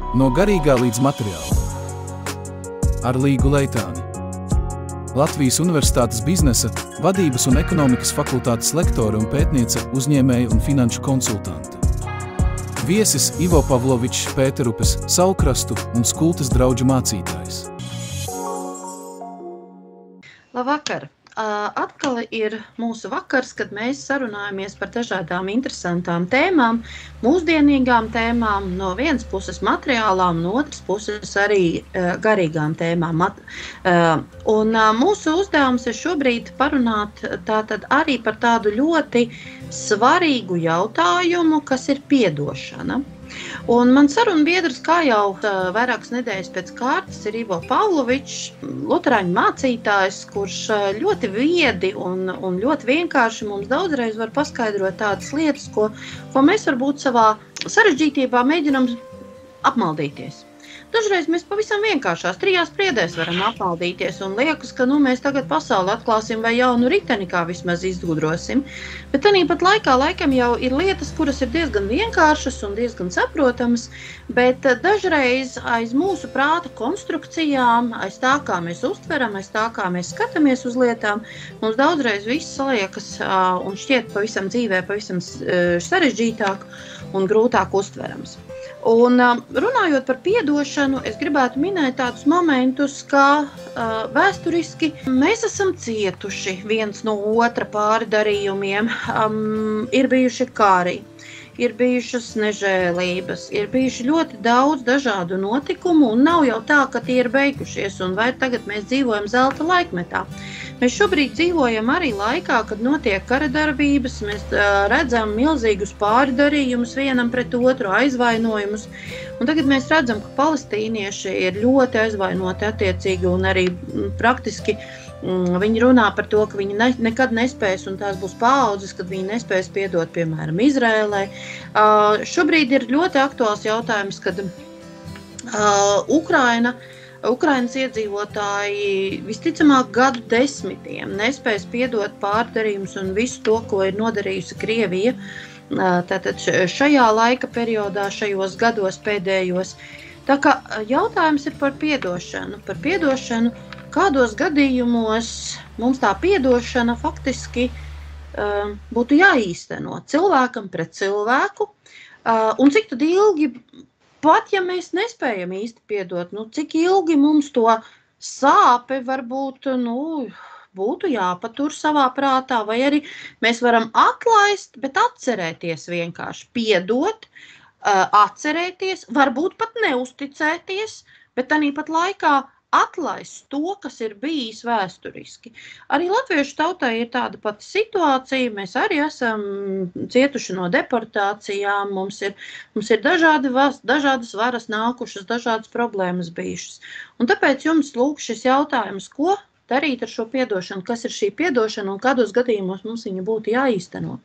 No garīgā līdz materiāla. Ar Līgu Leitāni. Latvijas Universitātes biznesa, vadības un ekonomikas fakultātes lektore un pētniece, uzņēmēja un finanšu konsultante. Viesis Ivo Pavlovičs, Pēterupes, Saulkrastu un Skultes drauģu mācītājs. Labvakar! Atkal ir mūsu vakars, kad mēs sarunājamies par dažādām interesantām tēmām, mūsdienīgām tēmām, no vienas puses materiālām, no otras puses arī garīgām tēmām. Un mūsu uzdevums ir šobrīd parunāt tātad arī par tādu ļoti svarīgu jautājumu, kas ir piedošana. Un man saruna biedrs, kā jau vairākas nedēļas pēc kārtas, ir Ivo Pavlovičs, luterāņu mācītājs, kurš ļoti viedi un ļoti vienkārši mums daudzreiz var paskaidrot tādas lietas, ko mēs varbūt savā sarežģītībā mēģinām apmaldīties. Dažreiz mēs pavisam vienkāršās 3 priedēs varam apmaldīties un liekas, ka mēs tagad pasauli atklāsim vai jaunu riteni kā vismaz izgudrosim. Bet tāpat laikam jau ir lietas, kuras ir diezgan vienkāršas un diezgan saprotamas, bet dažreiz aiz mūsu prāta konstrukcijām, aiz tā, kā mēs uztveram, aiz tā, kā mēs skatāmies uz lietām, mums daudzreiz viss liekas un šķiet pavisam dzīvē pavisam sarežģītāk un grūtāk uztverams. Un runājot par piedošanu, es gribētu minēt tādus momentus, kā vēsturiski mēs esam cietuši viens no otra pāri darījumiem, ir bijuši kari, ir bijušas nežēlības, ir bijuši ļoti daudz dažādu notikumu un nav jau tā, ka tie ir beigušies un vai tagad mēs dzīvojam zelta laikmetā. Mēs šobrīd dzīvojam arī laikā, kad notiek kara darbības, mēs redzam milzīgus pārdarījumus vienam pret otru, aizvainojumus. Un tagad mēs redzam, ka palestīnieši ir ļoti aizvainoti attiecīgi un arī praktiski viņi runā par to, ka viņi nekad nespēs un tās būs paaudzes, kad viņi nespēs piedot, piemēram, Izrēlai. Šobrīd ir ļoti aktuāls jautājums, kad Ukrainas iedzīvotāji visticamāk gadu desmitiem nespēs piedot pārdarījumus un visu to, ko ir nodarījusi Krievija. Tātad šajā laika periodā, šajos gados pēdējos. Tā kā jautājums ir par piedošanu. Kādos gadījumos mums tā piedošana faktiski būtu jāīsteno cilvēkam pret cilvēku, un cik tad ilgi, pat ja mēs nespējam īsti piedot, cik ilgi mums to sāpe varbūt būtu jāpatur savā prātā, vai arī mēs varam atlaist, bet atcerēties vienkārši, piedot, atcerēties, varbūt pat neusticēties, bet tāpat laikā atlaist to, kas ir bijis vēsturiski. Arī latviešu tautai ir tāda pati situācija, mēs arī esam cietuši no deportācijām, mums ir dažādas varas nākušas, dažādas problēmas bijušas. Un tāpēc jums lūk šis jautājums, ko darīt ar šo piedošanu, kas ir šī piedošana un kādos gadījumos mums viņa būtu jāīsteno?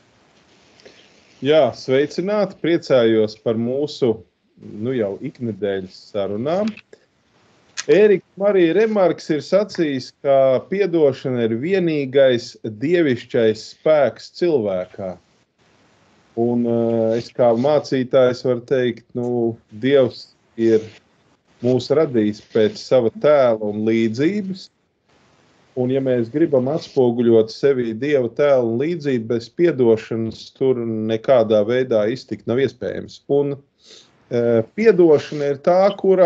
Jā, sveicināti, priecājos par mūsu jau iknedēļas sarunām. Ēriks Marija Remarks ir sacījis, ka piedošana ir vienīgais dievišķais spēks cilvēkā. Un es kā mācītājs varu teikt, Dievs ir mūs radījis pēc sava tēla un līdzības. Un ja mēs gribam atspoguļot sevi Dieva tēlu un līdzību, bez piedošanas tur nekādā veidā iztikt nav iespējams. Un piedošana ir tā, kura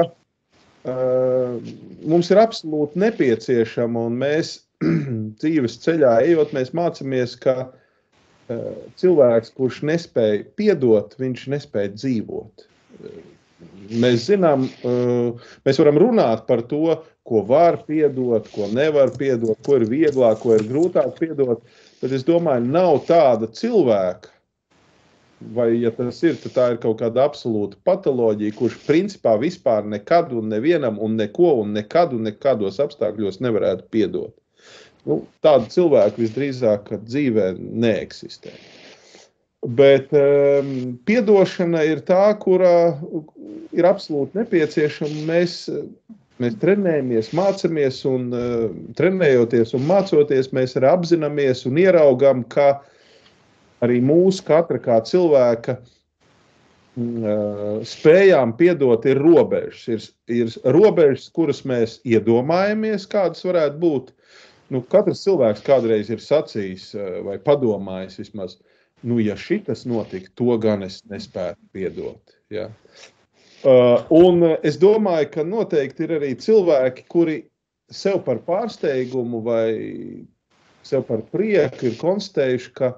mums ir absolūti nepieciešama, un mēs dzīves ceļā ejot, mēs mācāmies, ka cilvēks, kurš nespēja piedot, viņš nespēja dzīvot. Mēs zinām, mēs varam runāt par to, ko var piedot, ko nevar piedot, ko ir vieglāk, ko ir grūtāk piedot, bet es domāju, nav tāda cilvēka, vai ja tas ir, tad tā ir kaut kāda absolūta patoloģija, kurš principā vispār nekad un nevienam un neko un nekad un nekādos apstākļos nevarētu piedot. Tāda cilvēka visdrīzāk dzīvē neeksistē. Bet piedošana ir tā, kura ir absolūti nepieciešama. Mēs trenējamies, mācamies un trenējoties un mācoties, mēs arī apzināmies un ieraugam, ka arī mūsu katra kā cilvēka spējām piedot ir robežas. Ir robežas, kuras mēs iedomājamies, kādas varētu būt. Katrs cilvēks kādreiz ir sacījis vai padomājis vismaz, ja šitas notika, to gan es nespētu piedot. Ja? Un es domāju, ka noteikti ir arī cilvēki, kuri sev par pārsteigumu vai sev par prieku ir konstatējuši, ka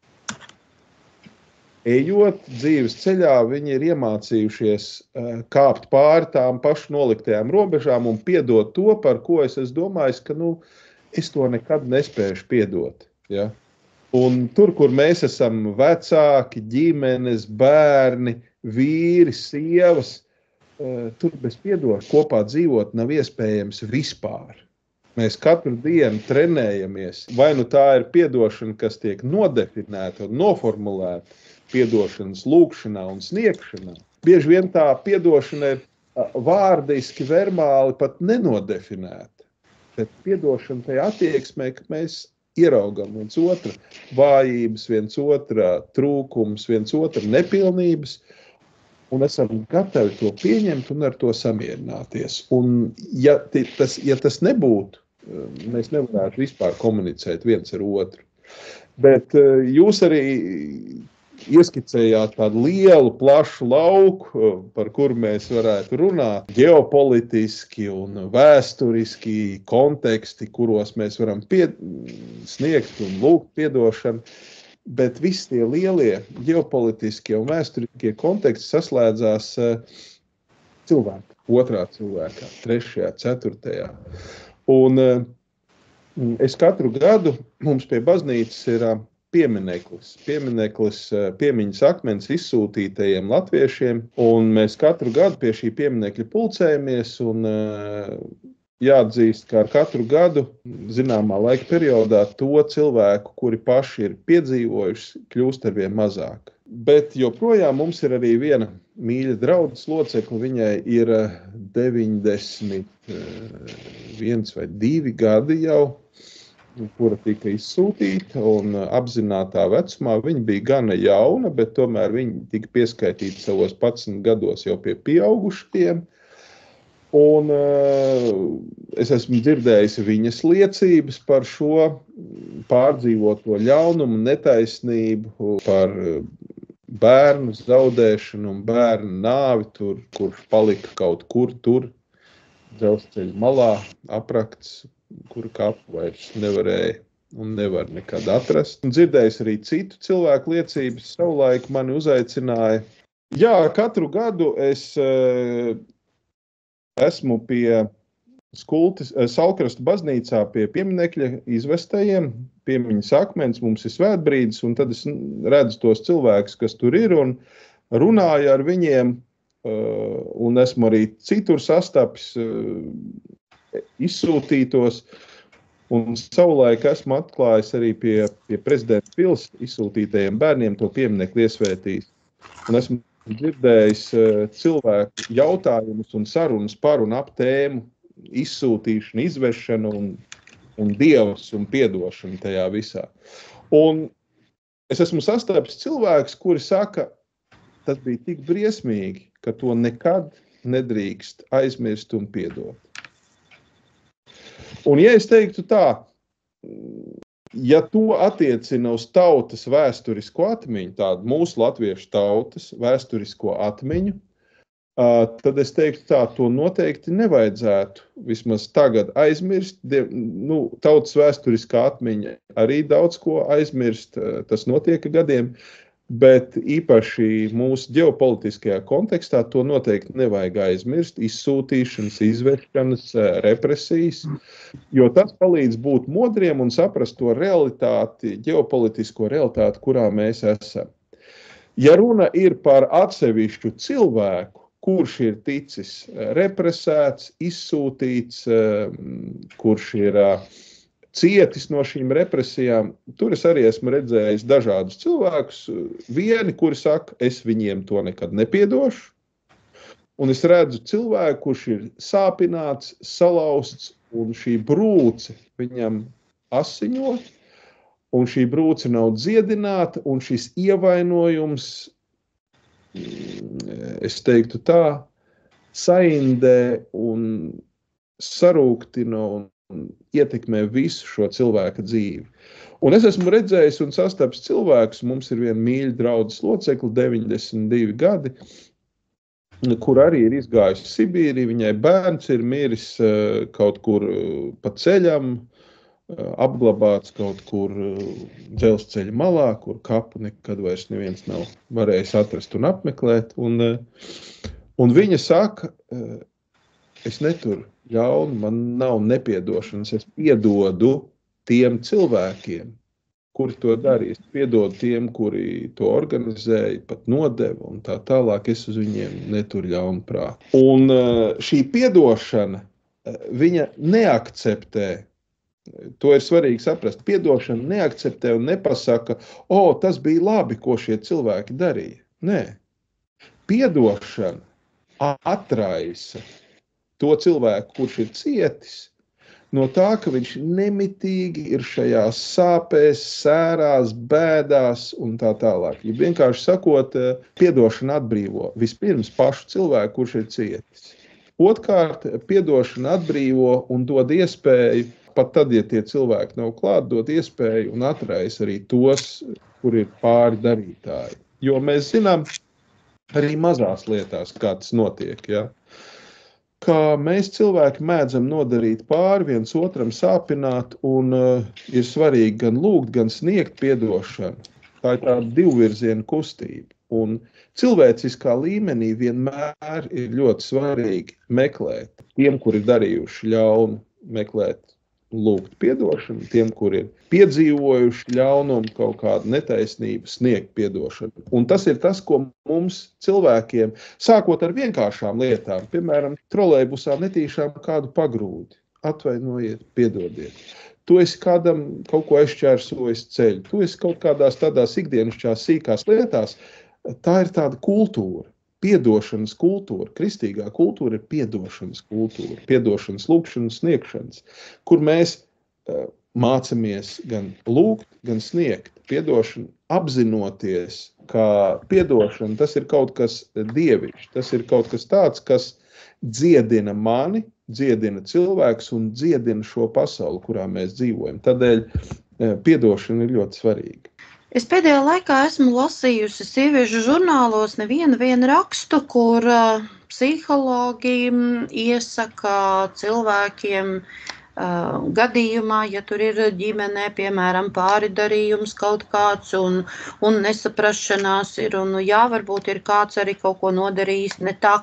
ejot dzīves ceļā, viņi ir iemācījušies kāpt pāri tām pašu noliktajām robežām un piedot to, par ko es domāju, ka es to nekad nespēšu piedot. Ja? Un tur, kur mēs esam vecāki, ģimenes, bērni, vīri, sievas, tur bez piedošanas kopā dzīvot nav iespējams vispār. Mēs katru dienu trenējamies. Vai tā ir piedošana, kas tiek nodefinēta un noformulēta piedošanas lūgšanā un sniegšanā. Bieži vien tā piedošana ir vārdiski, verbāli pat nenodefinēta. Bet piedošana tajā attieksmē, ka mēs ieraugam viens otru vājības, viens otra trūkums, viens otra nepilnības, un esam gatavi to pieņemt un ar to samierināties. Un ja tas nebūtu, mēs nevarētu vispār komunicēt viens ar otru. Bet jūs arī ieskicējāt tādu lielu, plašu lauku, par kuru mēs varētu runāt, ģeopolitiski un vēsturiski konteksti, kuros mēs varam sniegt un lūgt piedošanu, bet visi tie lielie ģeopolitiskie un vēsturiskie konteksti saslēdzās cilvēku, otrā cilvēkā, trešajā, ceturtajā. Un es katru gadu, mums pie baznīcas ir piemineklis, piemiņas akmens izsūtītajiem latviešiem, un mēs katru gadu pie šī pieminekļa pulcējamies, un jāatzīst, ka ar katru gadu, zināmā laika periodā, to cilvēku, kuri paši ir piedzīvojuši, kļūst arvien mazāk. Bet joprojām mums ir arī viena mīļa draudzes locekle, viņai ir 91 vai 2 gadi jau, kura tika izsūtīta, un apzinātā vecumā viņa bija gana jauna, bet tomēr viņa tika pieskaitīta savos 11 gados jau pie pieaugušiem. Un es esmu dzirdējis viņas liecības par šo pārdzīvoto ļaunumu, netaisnību, par bērnu zaudēšanu un bērnu nāvi tur, kurš palika kaut kur tur, dzelzceļa malā aprakts, kuru kapu vairs nevarēja un nevar nekad atrast. Un dzirdējis arī citu cilvēku liecības, savulaik mani uzaicināja. Jā, katru gadu es esmu pie Salkrasta baznīcā pie pieminekļa izvestajiem, piemiņas akmens, mums ir svētbrīdis, un tad es redzu tos cilvēkus, kas tur ir, un runāju ar viņiem, un esmu arī citur sastapis izsūtītos, un savulaik esmu atklājis arī pie prezidenta pils izsūtītajiem bērniem to pieminekli iesvētījis. Un esmu dzirdējis cilvēku jautājumus un sarunas par un ap tēmu izsūtīšanu, izvešanu un dievs un piedošanu tajā visā. Un es esmu sastapis cilvēkus, kuri saka, tas bija tik briesmīgi, ka to nekad nedrīkst aizmirst un piedot. Un ja es teiktu tā, ja to attiecina uz tautas vēsturisko atmiņu, tādu mūsu latviešu tautas vēsturisko atmiņu, tad es teiktu tā, to noteikti nevajadzētu vismaz tagad aizmirst. Tautas vēsturiskā atmiņa arī daudz ko aizmirst, tas notiek gadiem, bet īpaši mūsu ģeopolitiskajā kontekstā to noteikti nevajag aizmirst, izsūtīšanas, izvešanas, represijas, jo tas palīdz būt modriem un saprast to realitāti, ģeopolitisko realitāti, kurā mēs esam. Ja runa ir par atsevišķu cilvēku, kurš ir ticis represēts, izsūtīts, kurš ir cietis no šīm represijām, tur es arī esmu redzējis dažādus cilvēkus, vieni, kuri saka, es viņiem to nekad nepiedošu, un es redzu cilvēku, kurš ir sāpināts, salauzts, un šī brūce viņam asiņo, un šī brūce nav dziedināta, un šis ievainojums es teiktu tā, saindē un sarūktina un ietekmē visu šo cilvēka dzīvi. Un es esmu redzējis un sastaps cilvēkus, mums ir viena mīļa draudzes locekla, 92 gadi, kur arī ir izgājusi Sibīrī, viņai bērns ir miris kaut kur pa ceļam, apglabāts kaut kur dzelzceļa malā, kur kapu nekad vairs neviens nav varējis atrast un apmeklēt. Un viņa saka, es neturu ļaunu, man nav nepiedošanas, es piedodu tiem cilvēkiem, kuri to darīja. Es piedodu tiem, kuri to organizēja, pat nodeva un tā tālāk, es uz viņiem neturu ļaunu prātu. Un šī piedošana, viņa neakceptē, to ir svarīgi saprast, piedošana neakceptē un nepasaka, tas bija labi, ko šie cilvēki darīja. Nē, piedošana atraisa to cilvēku, kurš ir cietis, no tā, ka viņš nemitīgi ir šajās sāpēs, sērās, bēdās un tā tālāk. Ja vienkārši sakot, piedošana atbrīvo vispirms pašu cilvēku, kurš ir cietis. Otkārt, piedošana atbrīvo un dod iespēju, pat tad, ja tie cilvēki nav klāt, dod iespēju un atraisa arī tos, kur ir pāri darītāji. Jo mēs zinām arī mazās lietās, kā tas notiek, ja? Kā mēs cilvēki mēdzam nodarīt pāri, viens otram sāpināt, un ir svarīgi gan lūgt, gan sniegt piedošanu. Tā ir tāda divvirziena kustība. Un cilvēciskā līmenī vienmēr ir ļoti svarīgi meklēt tiem, kuri ir darījuši ļaunu, meklēt lūgt piedošanu, tiem, kuri ir piedzīvojuši ļaunumu, kaut kādu netaisnību, sniegt piedošanu. Un tas ir tas, ko mums cilvēkiem, sākot ar vienkāršām lietām, piemēram, trolejbusā netīšām kādu pagrūdi, atvainojiet, piedodiet. Tu esi kādam kaut ko aizšķērsojis ceļu, tu esi kaut kādās tādās ikdienišķās sīkās lietās, tā ir tāda kultūra. Piedošanas kultūra, kristīgā kultūra ir piedošanas kultūra, piedošanas lūgšanas, sniegšanas, kur mēs mācamies gan lūgt, gan sniegt. Piedošanu apzinoties, ka piedošana tas ir kaut kas dievišķs, tas ir kaut kas tāds, kas dziedina mani, dziedina cilvēkus un dziedina šo pasauli, kurā mēs dzīvojam. Tādēļ piedošana ir ļoti svarīga. Es pēdējā laikā esmu lasījusi sieviešu žurnālos nevienu rakstu, kur psihologi iesaka cilvēkiem gadījumā, ja tur ir ģimenē, piemēram, pāridarījums kaut kāds un nesaprašanās ir, un jā, varbūt ir kāds arī kaut ko nodarījis ne tā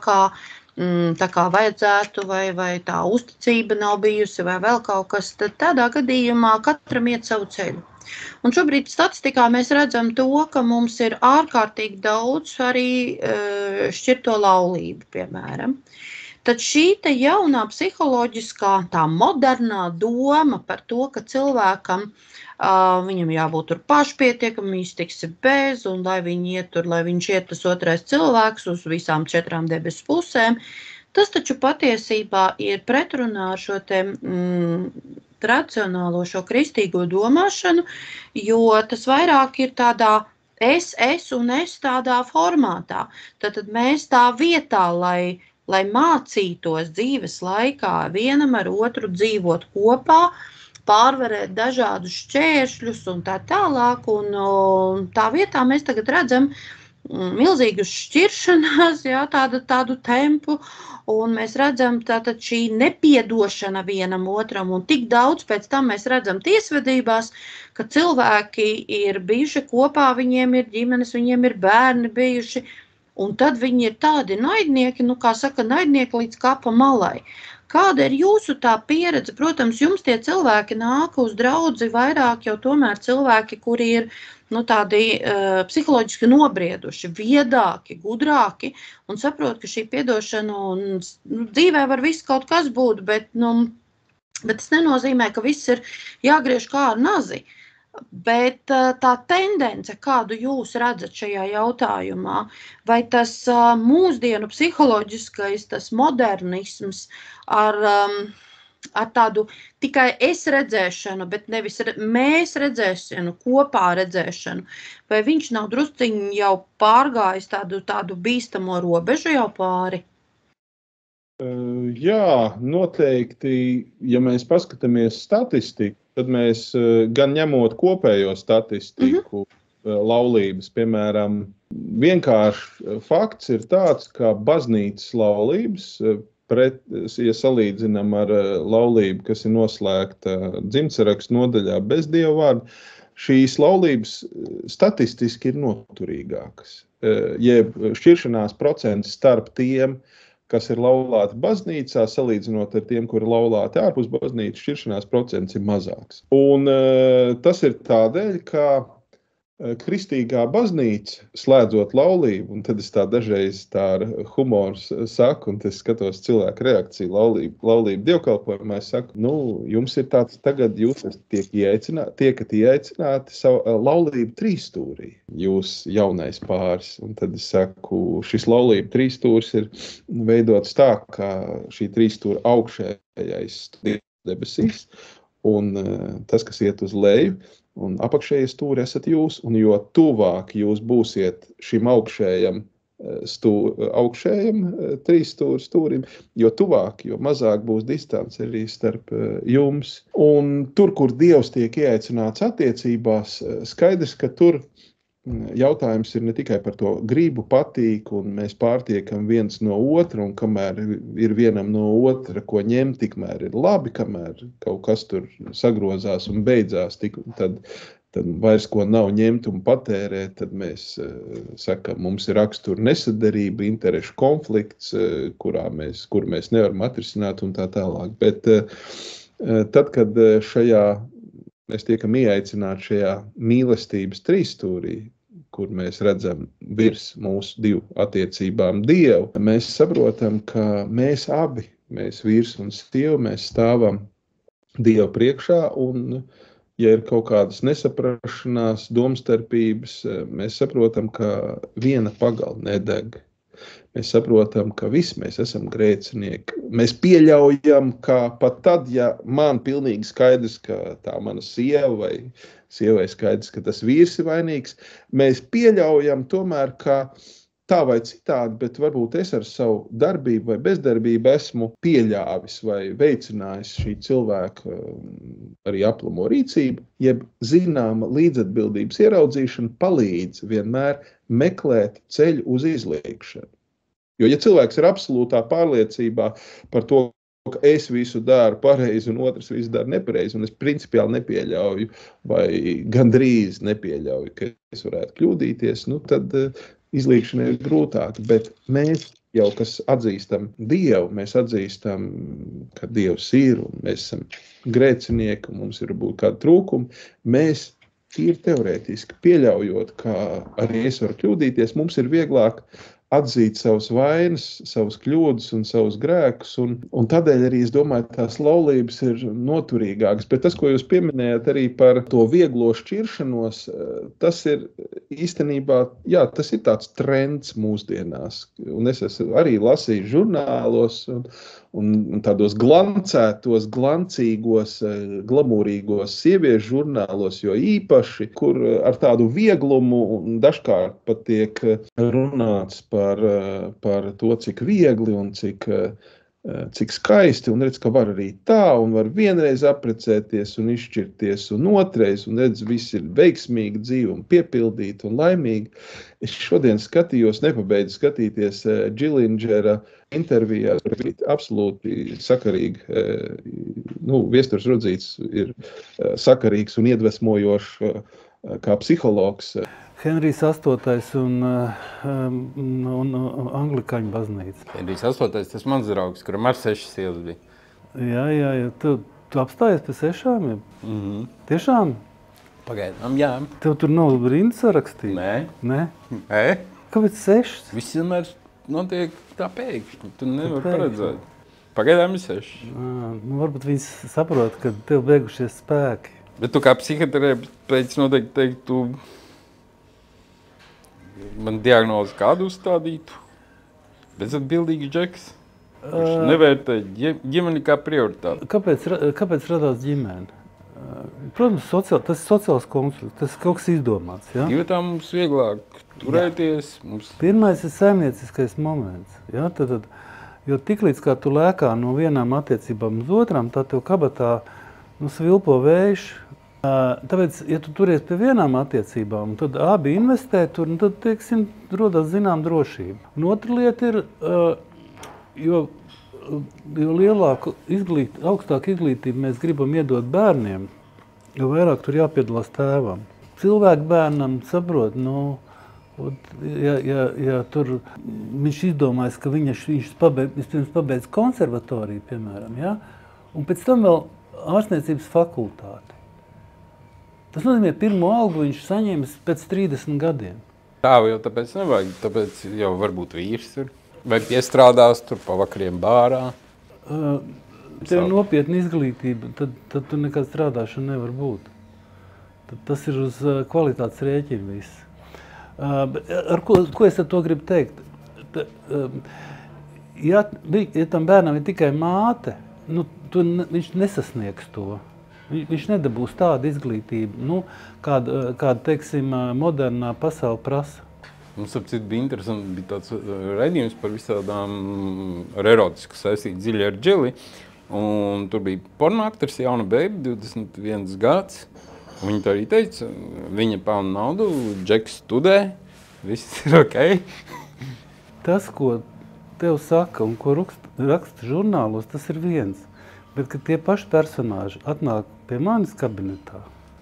kā vajadzētu, vai tā uzticība nav bijusi, vai vēl kaut kas, tad tādā gadījumā katram iet savu ceļu. Un šobrīd statistikā mēs redzam to, ka mums ir ārkārtīgi daudz arī šķirto laulību, piemēram. Tad šī te jaunā psiholoģiskā, tā modernā doma par to, ka cilvēkam viņam jābūt tur pašpietiekam, iztiksi bez, un lai viņi iet tur, lai viņš iet tas otrais cilvēks uz visām 4 debesu pusēm, tas taču patiesībā ir pretrunā ar šo te tradicionālo šo kristīgo domāšanu, jo tas vairāk ir tādā es un es tādā formātā. Tad mēs tā vietā, lai mācītos dzīves laikā vienam ar otru dzīvot kopā, pārvarēt dažādus šķēršļus un tā tālāk, un tā vietā mēs tagad redzam milzīgas šķiršanās, jā, tādu tempu, un mēs redzam tātad šī nepiedošana vienam otram, un tik daudz pēc tam mēs redzam tiesvedībās, ka cilvēki ir bijuši kopā, viņiem ir ģimenes, viņiem ir bērni bijuši, un tad viņi ir tādi naidnieki, kā saka, naidnieki līdz kapa malai. Kāda ir jūsu tā pieredze? Protams, jums tie cilvēki nāk uz draudzi vairāk jau tomēr cilvēki, kuri ir tādi psiholoģiski nobrieduši, viedāki, gudrāki un saprot, ka šī piedošana un dzīvē var viss kaut kas būt, bet tas nenozīmē, ka viss ir jāgriež kā ar nazi. Bet tā tendence, kādu jūs redzat šajā jautājumā, vai tas mūsdienu psiholoģiskais, tas modernisms ar ar tādu tikai es redzēšanu, bet nevis mēs redzēšanu, kopā redzēšanu, vai viņš nav drusciņi jau pārgājis tādu bīstamo robežu jau pāri? Jā, noteikti, ja mēs paskatāmies statistiku, tad mēs gan ņemot kopējo statistiku laulības, piemēram, vienkārši fakts ir tāds, ka baznīcas laulības, ja salīdzinām ar laulību, kas ir noslēgta dzimtsarakstu nodaļā bez Dieva vārda, šīs laulības statistiski ir noturīgākas. Jeb šķiršanās procents starp tiem, kas ir laulāti baznīcā, salīdzinot ar tiem, kuri laulāti ārpus baznīcas, šķiršanās procents ir mazāks. Un tas ir tādēļ, ka kristīgā baznīca, slēdzot laulību, un tad es tā dažreiz tā ar humoru saku, un es skatos cilvēku reakciju laulību dievkalpojumā, es saku, jums ir tāds tagad, jūs tiekat ieaicināti savu laulību trīsstūrī, jūs jaunais pāris, un tad es saku, šis laulību trīsstūrs ir veidots tā, ka šī trīsstūra augšējais debesīs, un tas, kas iet uz leju, un apakšējie stūri esat jūs, un jo tuvāk jūs būsiet šim augšējam trīsstūra stūrim, jo tuvāk, jo mazāk būs distance arī starp jums. Un tur, kur Dievs tiek ieaicināts attiecībās, skaidrs, ka tur jautājums ir ne tikai par to gribu, patīk, un mēs pārtiekam viens no otra, un kamēr ir vienam no otra, ko ņemt, tikmēr ir labi, kamēr kaut kas tur sagrozās un beidzās, tad vairs ko nav ņemt un patērēt, tad mēs sakam, mums ir rakstura nesaderība, interešu konflikts, kur mēs nevaram atrisināt un tā tālāk. Bet tad, kad mēs tiekam ieaicināti šajā mīlestības trīsstūrī, kur mēs redzam virs mūsu divu attiecībām Dievu, mēs saprotam, ka mēs abi, mēs vīrs un sieva, mēs stāvam Dievu priekšā, un ja ir kaut kādas nesaprašanās, domstarpības, mēs saprotam, ka viena pagala nedeg. Mēs saprotam, ka visi mēs esam grēcinieki. Mēs pieļaujam, ka pat tad, ja man pilnīgi skaidrs, ka tā mana sieva vai sievai skaidrs, ka tas vīrs ir vainīgs, mēs pieļaujam tomēr, ka tā vai citādi, bet varbūt es ar savu darbību vai bezdarbību esmu pieļāvis vai veicinājis šī cilvēka arī aplamo rīcību, jeb zināma līdzatbildības ieraudzīšana palīdz vienmēr meklēt ceļu uz izliekšanu. Jo, ja cilvēks ir absolūtā pārliecībā par to, ka es visu daru pareizi un otrs visu dara nepareizi, un es principiāli nepieļauju vai gandrīz nepieļauju, ka es varētu kļūdīties, tad izliekšana ir grūtāka. Bet mēs jau, kas atzīstam Dievu, mēs atzīstam, ka Dievs ir, un mēs esam grēcinieki, un mums ir būt kādi trūkumi, mēs tīri teorētiski pieļaujot, ka arī es varu kļūdīties, mums ir vieglāk atzīt savas vainas, savas kļūdas un savus grēkus, un tādēļ arī, es domāju, tās laulības ir noturīgākas. Bet tas, ko jūs pieminējat arī par to vieglo šķiršanos, tas ir īstenībā, tas ir tāds trends mūsdienās. Un es esmu arī lasījis žurnālos un tādos glancētos, glancīgos, glamūrīgos sieviešu žurnālos, jo īpaši, kur ar tādu vieglumu dažkārt pat tiek runāts par to, cik viegli un cik skaisti, un redz, ka var arī tā, un var vienreiz apprecēties un izšķirties, un otrais, un redz, viss ir veiksmīgi dzīve un piepildīti un laimīgi. Es šodien skatījos, nepabeidzu skatīties Džilingera intervijā, absolūti sakarīgi, Viesturs Rudzīts ir sakarīgs un iedvesmojošs kā psihologs. Henrijs VIII un Anglikāņu baznīca. Henrijs VIII, tas mans draugs, kuram ar 6 sievas bija. Jā. Tu apstājies pie 6? Tiešām? Pagaidām, jā. Tev tur nav rindas sarakstīt? Nē. Kāpēc 6? Viss vienmēr notiek tā pēkšņi. Tu nevar paredzēt. Pagaidām ir 6. Varbūt viņi saprot, ka tev beigušies spēki. Bet tu kā psihoterapeits noteikti teiktu, man diagnozi kādu uzstādītu? Bezatbildīgs džeks? Viņš nevērtē ģimeni kā prioritāti. Kāpēc radās ģimene? Protams, tas ir sociāls konstrukts, tas ir kaut kas izdomāts. Ja? Jo tā mums vieglāk turēties. Pirmais ir saimnieciskais moments. Ja? Jo tiklīdz kā tu lēkā no vienām attiecībām uz otrām, tā tev kabatā svilpo vējš. Tāpēc, ja tu turies pie vienām attiecībām, tad abi investē tur, tad, teiksim, rodas zinām drošība. Un otra lieta ir, jo lielāku augstāku izglītību mēs gribam iedot bērniem, jo vairāk tur jāpiedalās tēvam. Cilvēku bērnam saprot, ja tur viņš izdomājas, ka viņš pabeidz konservatoriju, piemēram, ja? Un pēc tam vēl ārstniecības fakultāti. Tas nozīmē, pirmo algu viņš saņems pēc 30 gadiem. Tā jau tāpēc nevajag, tāpēc jau varbūt vīrs tur. Vai piestrādās tur pa vakariem bārā? Tev nopietna izglītība, tad tu nekad strādāšana nevar būt. Tad tas ir uz kvalitātes rēķina viss. Ko es ar to gribu teikt? Ja tam bērnam ir tikai māte, viņš nesasniegs to. Viņš nedabūs tādu izglītību, kāda, teiksim, modernā pasaule prasa. Mums bija interesanti, bija tāds raidījums par visādām ar erotisku saistītu Dziļi ar Džili. Un tur bija pornoaktris, jauna beiba, 21 gads. Un viņa tā arī teica, viņa pelna naudu, Džeks studē, viss ir ok. Tas, ko tev saka un ko raksta žurnālos, tas ir viens. Bet, kad tie paši personāži atnāk pie manis kabinetā.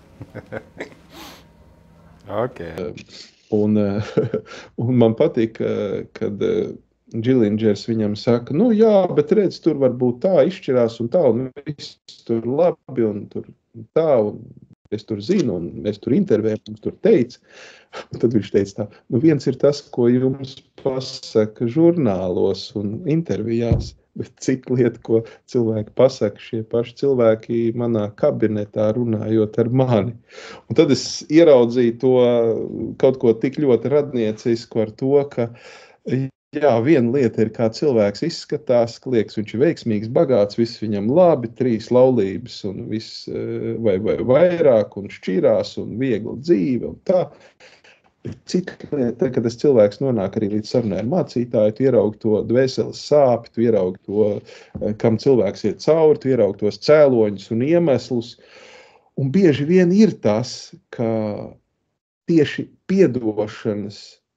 Okay. Un man patīk, kad Džilingers viņam saka, jā, bet redz, tur varbūt tā izšķirās un viss tur labi un tur tā, un es tur zinu, un mēs tur intervējam, mums tur teica. Un tad viņš teica tā, viens ir tas, ko jums pasaka žurnālos un intervijās, bet cita lieta, ko cilvēki pasaka, šie paši cilvēki manā kabinetā runājot ar mani. Un tad es ieraudzīju to kaut ko tik ļoti radniecisku ar to, ka viena lieta ir, kā cilvēks izskatās, ka liekas, viņš ir veiksmīgs, bagāts, viss viņam labi, 3 laulības un viss vai vairāk un šķirās un viegla dzīve un tā. Cita lieta, kad tas cilvēks nonāk arī līdz sarunai ar mācītāju, tu ieraugi to dvēseles sāpi, tu ieraugi to, kam cilvēks iet cauri, tu ieraugi tos cēloņus un iemeslus. Un bieži vien ir tas, ka tieši piedošanas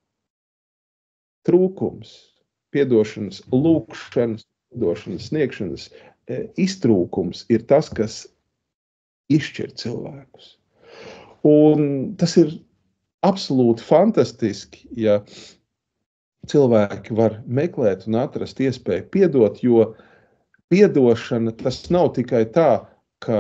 trūkums, piedošanas lūkšanas, piedošanas sniegšanas iztrūkums ir tas, kas izšķir cilvēkus. Un tas ir absolūti fantastiski, ja cilvēki var meklēt un atrast iespēju piedot, jo piedošana tas nav tikai tā, ka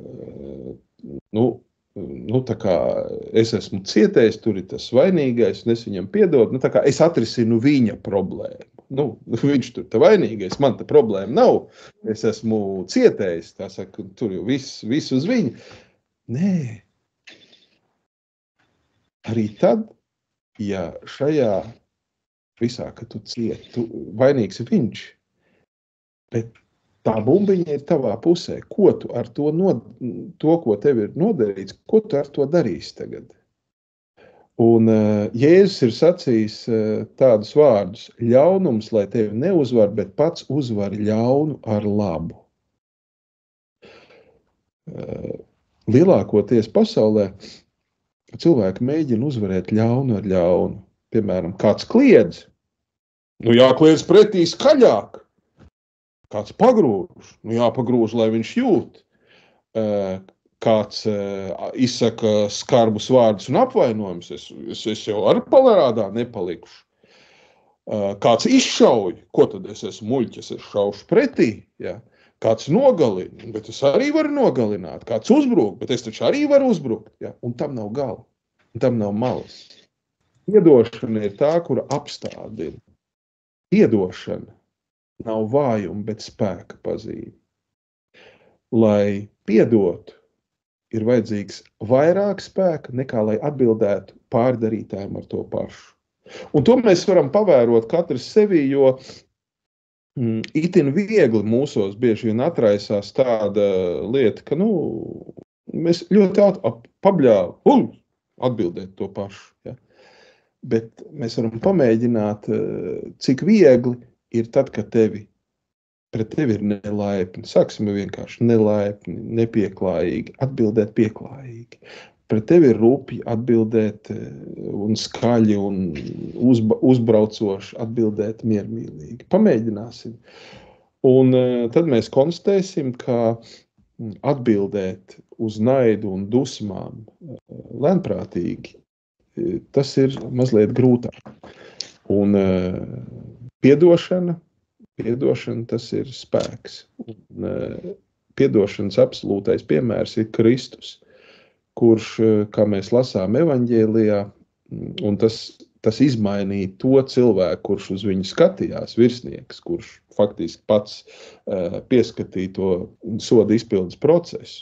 tā kā es esmu cietējis, tur ir tas vainīgais, un es viņam piedodu, tā kā es atrisinu viņa problēmu. Viņš tur tā vainīgais, man tā problēma nav, es esmu cietējis, tā saka, tur jau viss uz viņu. Nē. Arī tad, ja šajā visā, ka tu cieti, vainīgs ir viņš, bet tā bumbiņa ir tavā pusē. Ko tu ar to, ko tev ir nodarīts, ko tu ar to darīsi tagad? Un Jēzus ir sacījis tādus vārdus, ļaunums, lai tevi neuzvar, bet pats uzvar ļaunu ar labu. Lielākoties pasaulē cilvēki mēģina uzvarēt ļaunu ar ļaunu. Piemēram, kāds kliedz. Jākliedz pretī skaļāk. Kāds pagrūž. Jāpagrūž, lai viņš jūt. Kāds izsaka skarbus vārdus un apvainojumus. Es jau ar palerādā nepalikšu. Kāds izšauj. Ko tad es esmu muļķis? Es šaušu pretī. Ja? Kāds nogalina, bet es arī varu nogalināt. Kāds uzbruk, bet es taču arī varu uzbrukt. Ja? Un tam nav gala. Un tam nav malas. Piedošana ir tā, kura apstādina. Piedošana nav vājuma, bet spēka pazīme. Lai piedotu, ir vajadzīgs vairāk spēka, nekā lai atbildētu pārdarītājiem ar to pašu. Un to mēs varam pavērot katrs sevi, jo itin viegli mūsos bieži vien atraisās tāda lieta, ka mēs ļoti pabļāvu atbildēt to pašu. Ja? Bet mēs varam pamēģināt, cik viegli ir tad, kad pret tevi ir nelaipni. Sāksim vienkārši nelaipni, nepieklājīgi, atbildēt pieklājīgi. Pret tevi ir rupji atbildēt un skaļi un uzbraucoši atbildēt miermīlīgi. Pamēģināsim. Un tad mēs konstatēsim, ka atbildēt uz naidu un dusmām lēnprātīgi, tas ir mazliet grūtāk. Un piedošana, tas ir spēks. Un piedošanas absolūtais piemērs ir Kristus, kurš, kā mēs lasām evaņģēlijā, un tas izmainīja to cilvēku, kurš uz viņu skatījās, virsnieks, kurš faktiski pats pieskatīja to soda izpildes procesu.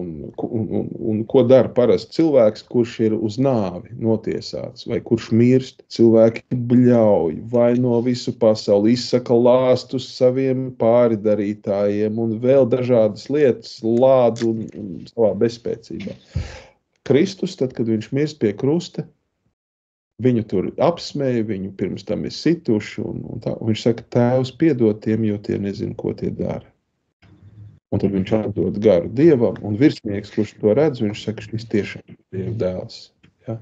Un ko dara parasti cilvēks, kurš ir uz nāvi notiesāts, vai kurš mirst? Cilvēki bļauj, vaino visu pasauli, izsaka lāstus saviem pāridarītājiem un vēl dažādas lietas lādu un savā bezspēcībā. Kristus, tad, kad viņš mirst pie krusta, viņu tur apsmēja, viņu pirms tam ir situši, un viņš saka, Tēvs, piedod tiem, jo tie nezina, ko tie dara. Un tad viņš atdod garu Dievam, un virsnieks, kurš to redz, viņš saka, šis tiešām ir Dieva dēls. Ja?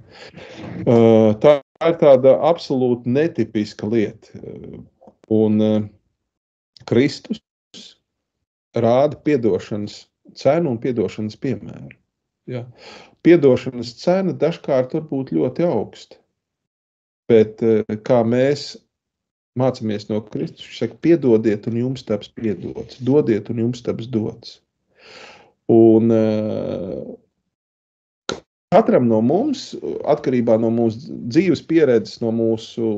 Tā ir tāda absolūti netipiska lieta. Un Kristus rāda piedošanas cenu un piedošanas piemēru. Ja? Piedošanas cena dažkārt var būt ļoti augsta. Bet kā mēs mācāmies no Kristus, viņš saka, piedodiet un jums taps piedots, dodiet un jums taps dots. Un katram no mums, atkarībā no mūsu dzīves pieredzes, no mūsu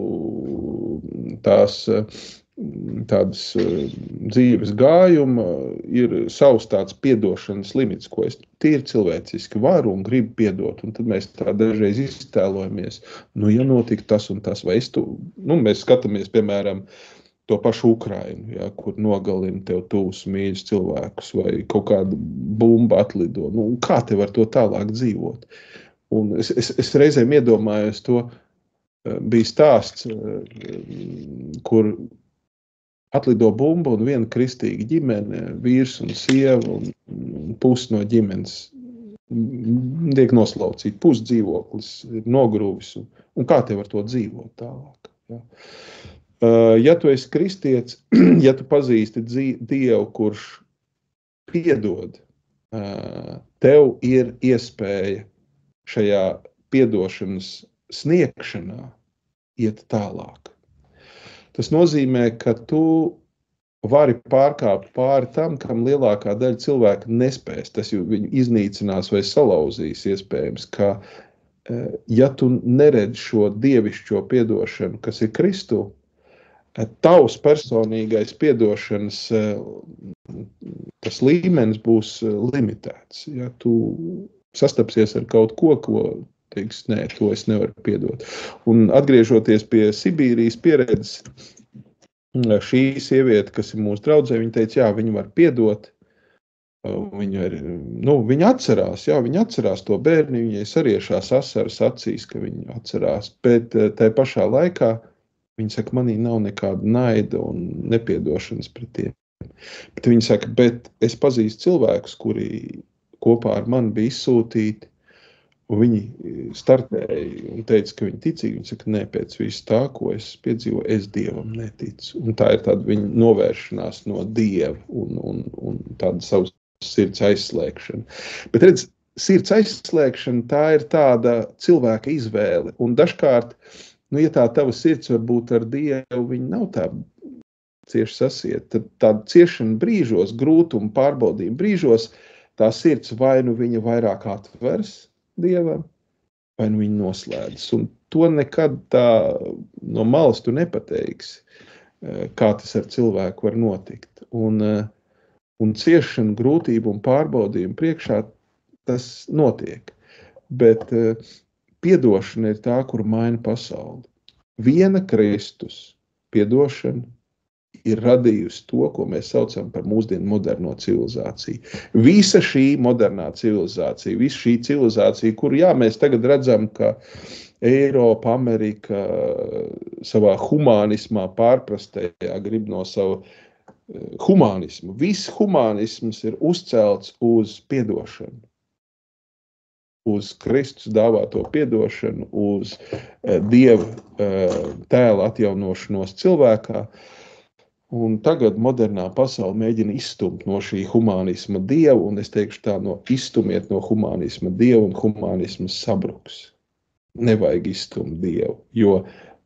tādas dzīves gājuma, ir savs tāds piedošanas limits, ko es tīri cilvēciski varu un gribu piedot. Un tad mēs tā dažreiz iztēlojamies, ja notika tas un tas, vai mēs skatāmies, piemēram, to pašu Ukrainu, ja, kur nogalina tev tuvus mīļus cilvēkus, vai kaut kāda bumba atlido. Kā tev ar to tālāk dzīvot? Un es reizēm iedomājos to, bija stāsts, kur atlido bumba un viena kristīga ģimene, vīrs un sieva un pusi no ģimenes tiek noslaucīta, pusi dzīvoklis ir nogrūvis. Un kā tev ar to dzīvot tālāk? Ja? Ja tu esi kristietis, ja tu pazīsti Dievu, kurš piedod, tev ir iespēja šajā piedošanas sniegšanā iet tālāk. Tas nozīmē, ka tu vari pārkāpt pāri tam, kam lielākā daļa cilvēka nespēs. Tas jau viņu iznīcinās vai salauzīs iespējams, ka ja tu neredz šo dievišķo piedošanu, kas ir Kristu, tavs personīgais piedošanas tas līmenis būs limitēts. Ja tu sastapsies ar kaut ko, teiks, nē, to es nevaru piedot. Un atgriežoties pie Sibīrijas pieredzes, šī sieviete, kas ir mūsu draudzē, viņa teica, jā, viņa var piedot. Viņa atcerās to bērni, viņai sariešās asaras acīs, ka viņa atcerās, bet tai pašā laikā viņa saka, manī nav nekāda naida un nepiedošanas pret tiem. Bet viņa saka, bet es pazīstu cilvēkus, kuri kopā ar mani bija izsūtīti, un viņi startēja un teica, ka viņi ticīgi. Viņi saka, nē, pēc visu tā, ko es piedzīvoju, es Dievam neticu. Un tā ir tāda viņa novēršanās no Dieva un tāda savas sirds aizslēgšana. Bet redz, sirds aizslēgšana, tā ir tāda cilvēka izvēle. Un dažkārt, ja tā tava sirds varbūt ar Dievu, viņa nav tā cieši sasiet, tad tāda ciešana brīžos, grūtuma pārbaudījuma brīžos, tā sirds vai nu viņa vairāk atvers Dievam, vai nu viņa noslēdzas. Un to nekad tā no malas tu nepateiksi, kā tas ar cilvēku var notikt. Un ciešana, grūtība un pārbaudījuma priekšā tas notiek. Bet piedošana ir tā, kur maina pasauli. Viena Kristus piedošana ir radījusi to, ko mēs saucam par mūsdienu moderno civilizāciju. Visa šī modernā civilizācija, visa šī civilizācija, kuru, mēs tagad redzam, ka Eiropa, Amerika savā humānismā pārprastējā grib no savu humānismu. Viss humānisms ir uzcelts uz piedošanu. Uz Kristus dāvāto piedošanu, uz Dieva tēla atjaunošanos cilvēkā. Un tagad modernā pasaule mēģina izstumt no šī humānisma Dievu, un es teikšu tā, izstumiet no humānisma Dievu, un humānismas sabruks. Nevajag izstumt Dievu, jo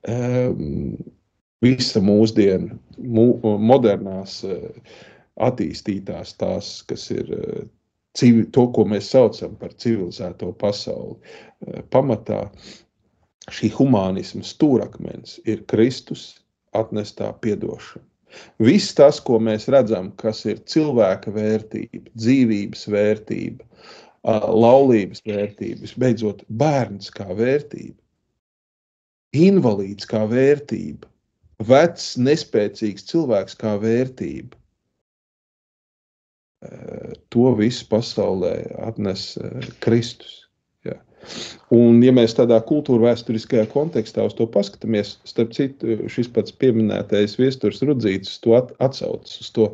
visa mūsdienu modernās attīstītās tās, kas ir to, ko mēs saucam par civilizēto pasauli, pamatā šī humānisma stūrakmens ir Kristus atnestā piedošana. Viss tas, ko mēs redzam, kas ir cilvēka vērtība, dzīvības vērtība, laulības vērtības, beidzot bērns kā vērtība, invalīds kā vērtība, vecs, nespēcīgs cilvēks kā vērtība. To visu pasaulē atnes Kristus. Ja. Un, ja mēs tādā kultūra vēsturiskajā kontekstā uz to paskatāmies, starp citu, šis pats pieminētais Viesturs Rudzītis to atsaucas uz to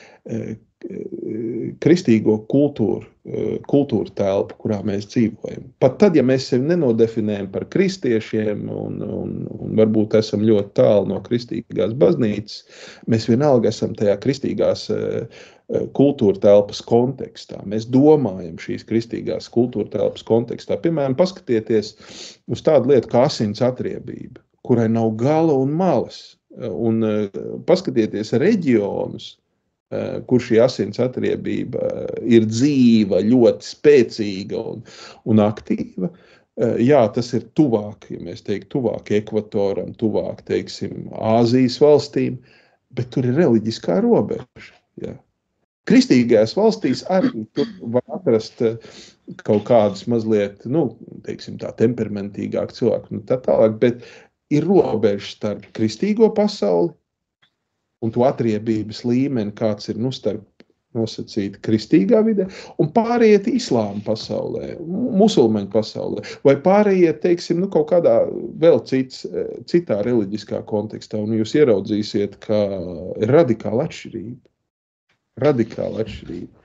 kristīgo kultūru telpu, kurā mēs dzīvojam. Pat tad, ja mēs sevi nenodefinējam par kristiešiem un varbūt esam ļoti tālu no kristīgās baznīcas, mēs vienalga esam tajā kristīgās kultūra telpas kontekstā. Mēs domājam šīs kristīgās kultūra telpas kontekstā. Piemēram, paskatieties uz tādu lietu kā asins atriebība, kurai nav gala un malas. Un paskatieties reģionus, kur šī asins atriebība ir dzīva, ļoti spēcīga un aktīva. Jā, tas ir tuvāk, ja mēs teiktu, tuvāk ekvatoram, tuvāk, teiksim, Āzijas valstīm, bet tur ir reliģiskā robeža. Jā. Kristīgajās valstīs arī tur var atrast kaut kādus mazliet, teiksim tā, temperamentīgāk cilvēku, tā tālāk, bet ir robeža starp kristīgo pasauli un to atriebības līmeni, kāds ir, starp nosacīta kristīgā vidē, un pāriet islāma pasaulē, musulmaņu pasaulē, vai pāriet, teiksim, kaut kādā vēl citā reliģiskā kontekstā, un jūs ieraudzīsiet, ka ir radikāla atšķirība. Radikāla atšķirība.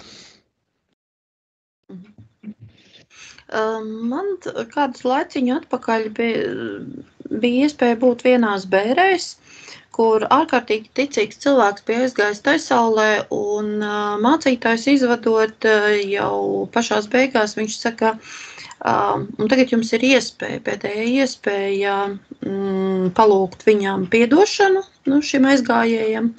Man kādus laiciņu atpakaļ bija iespēja būt vienās bērēs, kur ārkārtīgi ticīgs cilvēks bija aizgājis taisaulē, un mācītājs izvadot jau pašās beigās, viņš saka, un tagad jums ir pēdējā iespēja palūgt viņām piedošanu, šim aizgājējam.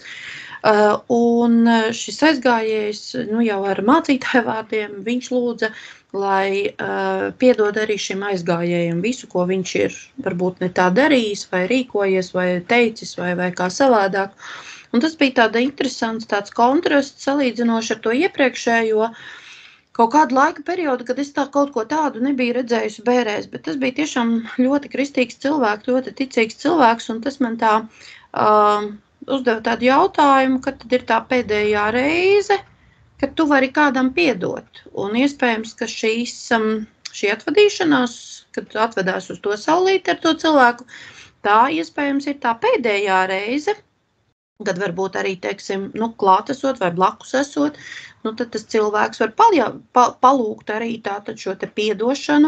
Un šis aizgājējs, jau ar mācītāju vārdiem, viņš lūdza, lai piedod arī šim aizgājējam visu, ko viņš ir varbūt ne tā darījis, vai rīkojies, vai teicis, vai kā savādāk. Un tas bija tāda interesants tāds kontrasts salīdzinoši ar to iepriekšējo kaut kādu laika periodu, kad es kaut ko tādu nebiju redzējusi bērēs, bet tas bija tiešām ļoti kristīgs cilvēks, ļoti ticīgs cilvēks, un tas man tā uzdeva tādu jautājumu, kad tad ir tā pēdējā reize, kad tu vari kādam piedot. Un iespējams, ka šī atvadīšanās, kad atvedās uz to saulīti ar to cilvēku, tā iespējams ir tā pēdējā reize, kad varbūt arī, teiksim, klātesot vai blakus esot, tad tas cilvēks var palūgt arī tātad šo te piedošanu,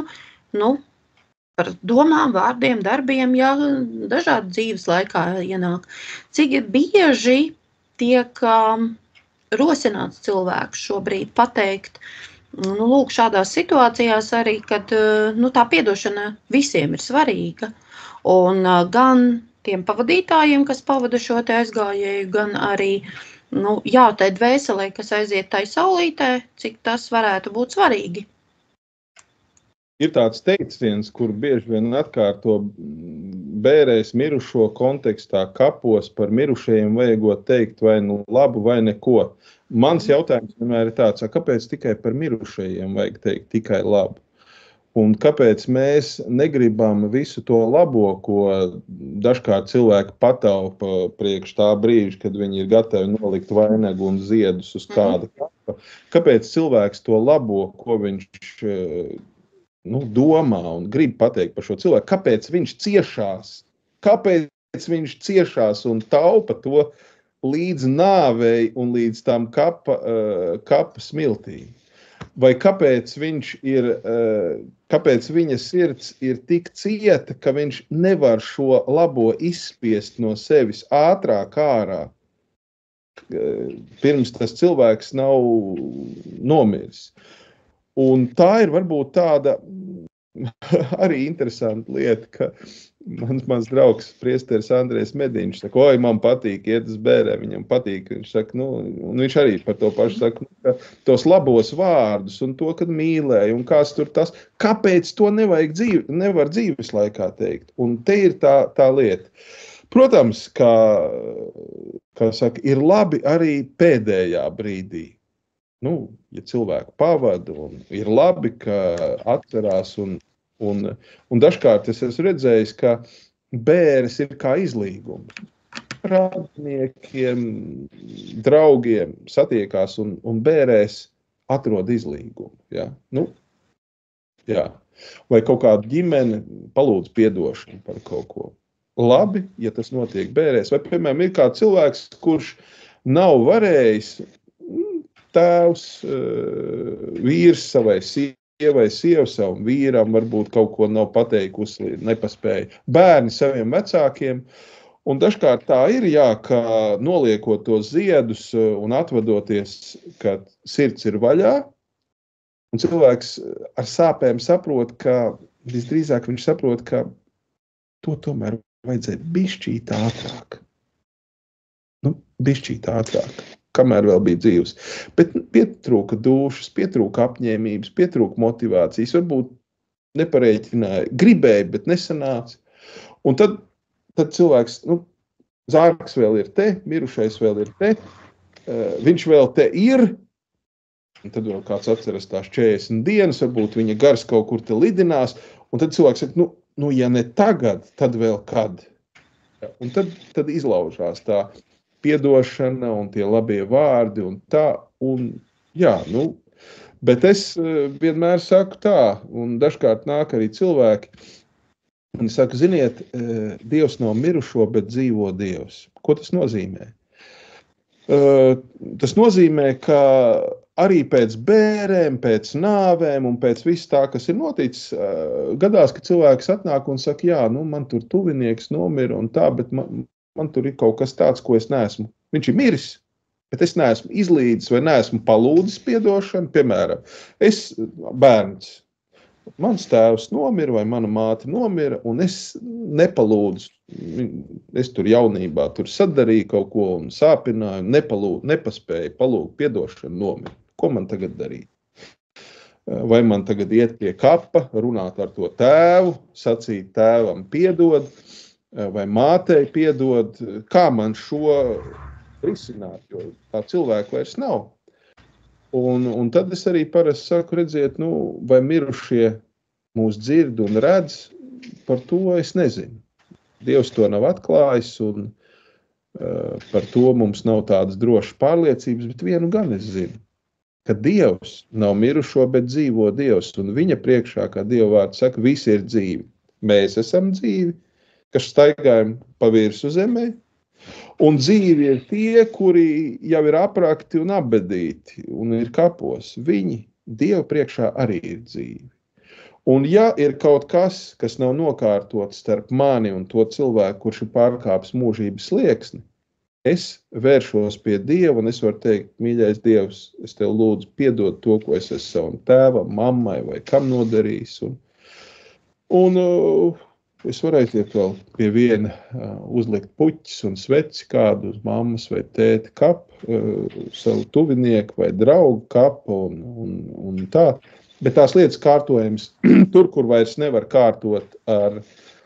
par domām, vārdiem, darbiem, dažādi dzīves laikā ienāk. Cik bieži tiek rosināts cilvēks šobrīd pateikt, lūk, šādās situācijās arī, kad tā piedošana visiem ir svarīga, un gan tiem pavadītājiem, kas pavada šo te aizgājēju, gan arī, tai dvēselē, kas aiziet tai saulītē, cik tas varētu būt svarīgi. Ir tāds teiciens, kur bieži vien atkārto bērēs mirušo kontekstā kapos par mirušajiem vajagot teikt vai labu vai neko. Mans jautājums vienmēr ir tāds, kāpēc tikai par mirušajiem vajag teikt tikai labu? Un kāpēc mēs negribam visu to labo, ko dažkārt cilvēki pataupa priekš tā brīža, kad viņi ir gatavi nolikt vainagu un ziedus uz kāda kapa? Kāpēc cilvēks to labo, ko viņš domā un grib pateikt par šo cilvēku? Kāpēc viņš ciešās? Kāpēc viņš ciešās un taupa to līdz nāvei un līdz tam kapa smiltīm? Vai kāpēc kāpēc viņa sirds ir tik cieta, ka viņš nevar šo labo izspiest no sevis ātrāk ārā, pirms tas cilvēks nav nomiris? Un tā ir varbūt tāda arī interesanta lieta, ka mans draugs priesteris Andrejs Mediņš saka, oi, man patīk iet uz bērēm, viņam patīk, viņš saka, un viņš arī par to pašu saka, ka tos labos vārdus un to, kad mīlēja un kāds tur tas, kāpēc to nevar dzīves laikā teikt? Un te ir tā lieta. Protams, kā saka, ir labi arī pēdējā brīdī. Ja cilvēku pavada, un ir labi, ka atcerās un dažkārt es esmu redzējis, ka bēres ir kā izlīgumi. Radiniekiem, draugiem satiekās un bērēs atrod izlīgumu. Ja? Jā. Vai kaut kāda ģimene palūdz piedošanu par kaut ko. Labi, ja tas notiek bērēs. Vai, piemēram, ir kāds cilvēks, kurš nav varējis tēvs, vīrs savai sievai, sieva savam vīram, varbūt kaut ko nav pateikusi, nepaspēja. Bērni saviem vecākiem. Un dažkārt tā ir, ka noliekot tos ziedus un atvadoties, ka sirds ir vaļā, un cilvēks ar sāpēm saprot, ka visdrīzāk viņš saprot, ka to tomēr vajadzēja bišķīt ātrāk. Bišķīt ātrāk. Kamēr vēl bija dzīvs. Bet pietrūka dušas, pietrūka apņēmības, pietrūka motivācijas, varbūt neparēķināja, gribēja, bet nesanāca. Un tad cilvēks, zārks vēl ir te, mirušais vēl ir te, viņš vēl te ir, un tad vēl kāds atceras tās 40 dienas, varbūt viņa gars kaut kur te lidinās, un tad cilvēks saka, ja ne tagad, tad vēl kad. Un tad izlaužās tā piedošana un tie labie vārdi un tā, bet es vienmēr saku tā, un dažkārt nāk arī cilvēki, un saka, ziniet, Dievs nav mirušo, bet dzīvo Dievs. Ko tas nozīmē? Tas nozīmē, ka arī pēc bērēm, pēc nāvēm un pēc viss tā, kas ir noticis, gadās, ka cilvēks atnāk un saka, man tur tuvinieks nomira un tā, bet man tur ir kaut kas tāds, ko es neesmu. Viņš ir miris, bet es neesmu izlīdzis vai neesmu palūdzis piedošanu. Piemēram, es bērns, mans tēvs nomira vai mana māte nomira, un es nepalūdzu. Es tur jaunībā sadarīju kaut ko un sāpināju, nepaspēju palūgt piedošanu, nomira. Ko man tagad darīt? Vai man tagad iet pie kapa, runāt ar to tēvu, sacīt tēvam piedod, vai mātei piedod, kā man šo risināt, jo tā cilvēka vairs nav. Un tad es arī parasti saku, redziet, vai mirušie mūs dzird un redz, par to es nezinu. Dievs to nav atklājis, un par to mums nav tādas drošas pārliecības, bet vienu gan es zinu, ka Dievs nav mirušo, bet dzīvo Dievs, un viņa priekšā, kā Dieva vārds saka, visi ir dzīvi. Mēs esam dzīvi, kas staigājam pa virsu zemē, un dzīvi ir tie, kuri jau ir aprakti un apbedīti, un ir kapos. Viņi Dieva priekšā arī ir dzīvi. Un ja ir kaut kas nav nokārtots starp mani un to cilvēku, kurš ir pārkāpis mūžības slieksni, es vēršos pie Dieva, un es varu teikt, mīļais Dievs, es tev lūdzu piedod to, ko es esmu savam tēvam, mammai vai kam nodarījis. Un es varētu iet vēl pie viena uzlikt puķis un sveci kādu uz mammas vai tēta kapu, savu tuvinieku vai draugu kapu un tā. Bet tās lietas kārtojums tur, kur vairs nevar kārtot ar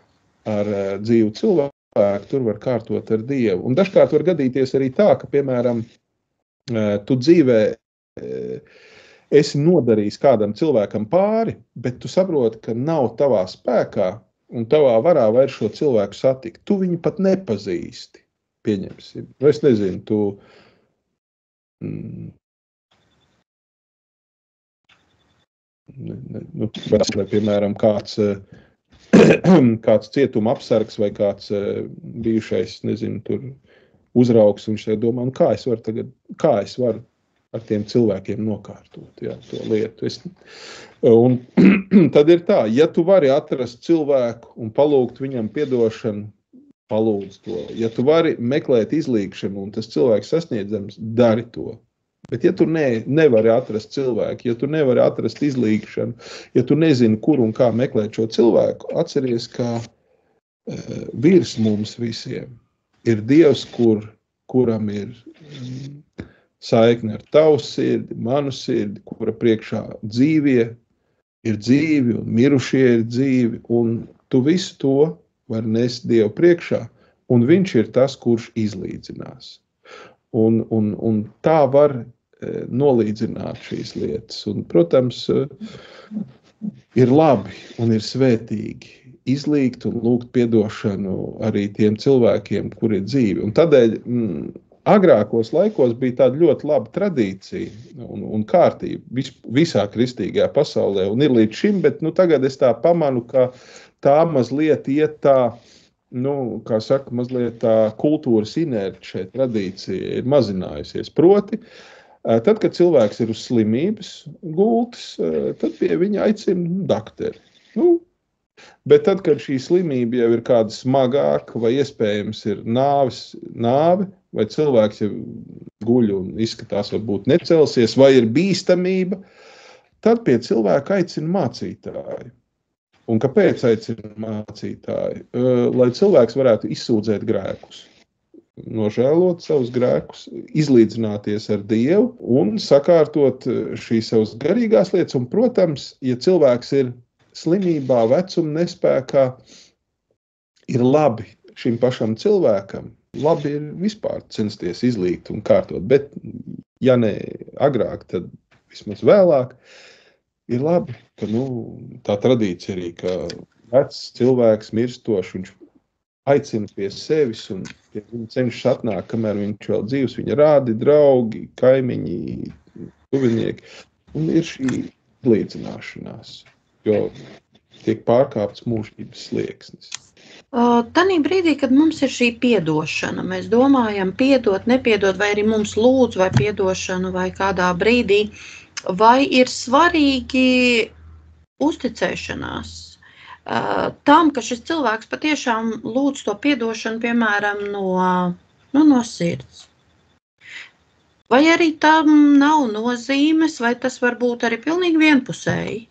dzīvu cilvēku, tur var kārtot ar Dievu. Un dažkārt var gadīties arī tā, ka, piemēram, tu dzīvē esi nodarījis kādam cilvēkam pāri, bet tu saproti, ka nav tavā spēkā un tavā varā vairs šo cilvēku satikt. Tu viņu pat nepazīsti, pieņemsim. Es nezinu, tu... vai, piemēram, kāds cietuma apsargs vai kāds bijušais, nezinu, tur uzraugs, un viņš domā, kā es varu ar tiem cilvēkiem nokārtot, jā, to lietu. Un tad ir tā, ja tu vari atrast cilvēku un palūgt viņam piedošanu, palūdz to. Ja tu vari meklēt izlīgšanu un tas cilvēks sasniedzams, dari to. Bet ja tu nevari atrast cilvēku, ja tu nevari atrast izlīgšanu, ja tu nezini, kur un kā meklēt šo cilvēku, atceries, ka virs mums visiem ir Dievs, kuram ir saikne ar tavu sirdi, manu sirdi, kura priekšā dzīvie ir dzīvi un mirušie ir dzīvi, un tu visu to vari nest Dievu priekšā, un viņš ir tas, kurš izlīdzinās. Un tā var nolīdzināt šīs lietas. Un, protams, ir labi un ir svētīgi izlīgt un lūgt piedošanu arī tiem cilvēkiem, kuri ir dzīvi. Un tādēļ agrākos laikos bija tāda ļoti laba tradīcija un kārtība visā kristīgajā pasaulē. Un ir līdz šim, bet tagad es tā pamanu, ka tā mazliet iet tā, kā saka, mazliet tā kultūras inerti šeit tradīcija ir mazinājusies. Proti, tad, kad cilvēks ir uz slimības gultas, tad pie viņa aicina dakteri. Bet tad, kad šī slimība jau ir kāda smagāka vai iespējams ir nāve, vai cilvēks jau guļ un izskatās varbūt necelsies, vai ir bīstamība, tad pie cilvēka aicina mācītāju. Un kāpēc aicina mācītāji? Lai cilvēks varētu izsūdzēt grēkus, nožēlot savus grēkus, izlīdzināties ar Dievu un sakārtot šīs savas garīgās lietas. Un, protams, ja cilvēks ir slimībā, vecuma nespēkā, ir labi šim pašam cilvēkam, labi ir vispār censties izlīgt un kārtot, bet ja ne agrāk, tad vismaz vēlāk, ir labi, ka tā tradīcija arī, ka vecs cilvēks mirstošs, viņš aicina pie sevis un pie viņa cenšas atnākt, kamēr viņš vēl dzīvs, viņa rādi, draugi, kaimiņi, tuvinieki. Un ir šī līdzināšanās, jo tiek pārkāpts mūžības slieksnis. Tanī brīdī, kad mums ir šī piedošana, mēs domājam piedot, nepiedot, vai arī mums lūdz vai piedošanu vai kādā brīdī, vai ir svarīgi uzticēšanās tam, ka šis cilvēks patiešām lūdz to piedošanu, piemēram, no sirds. Vai arī tam nav nozīmes, vai tas var būt arī pilnīgi vienpusēji?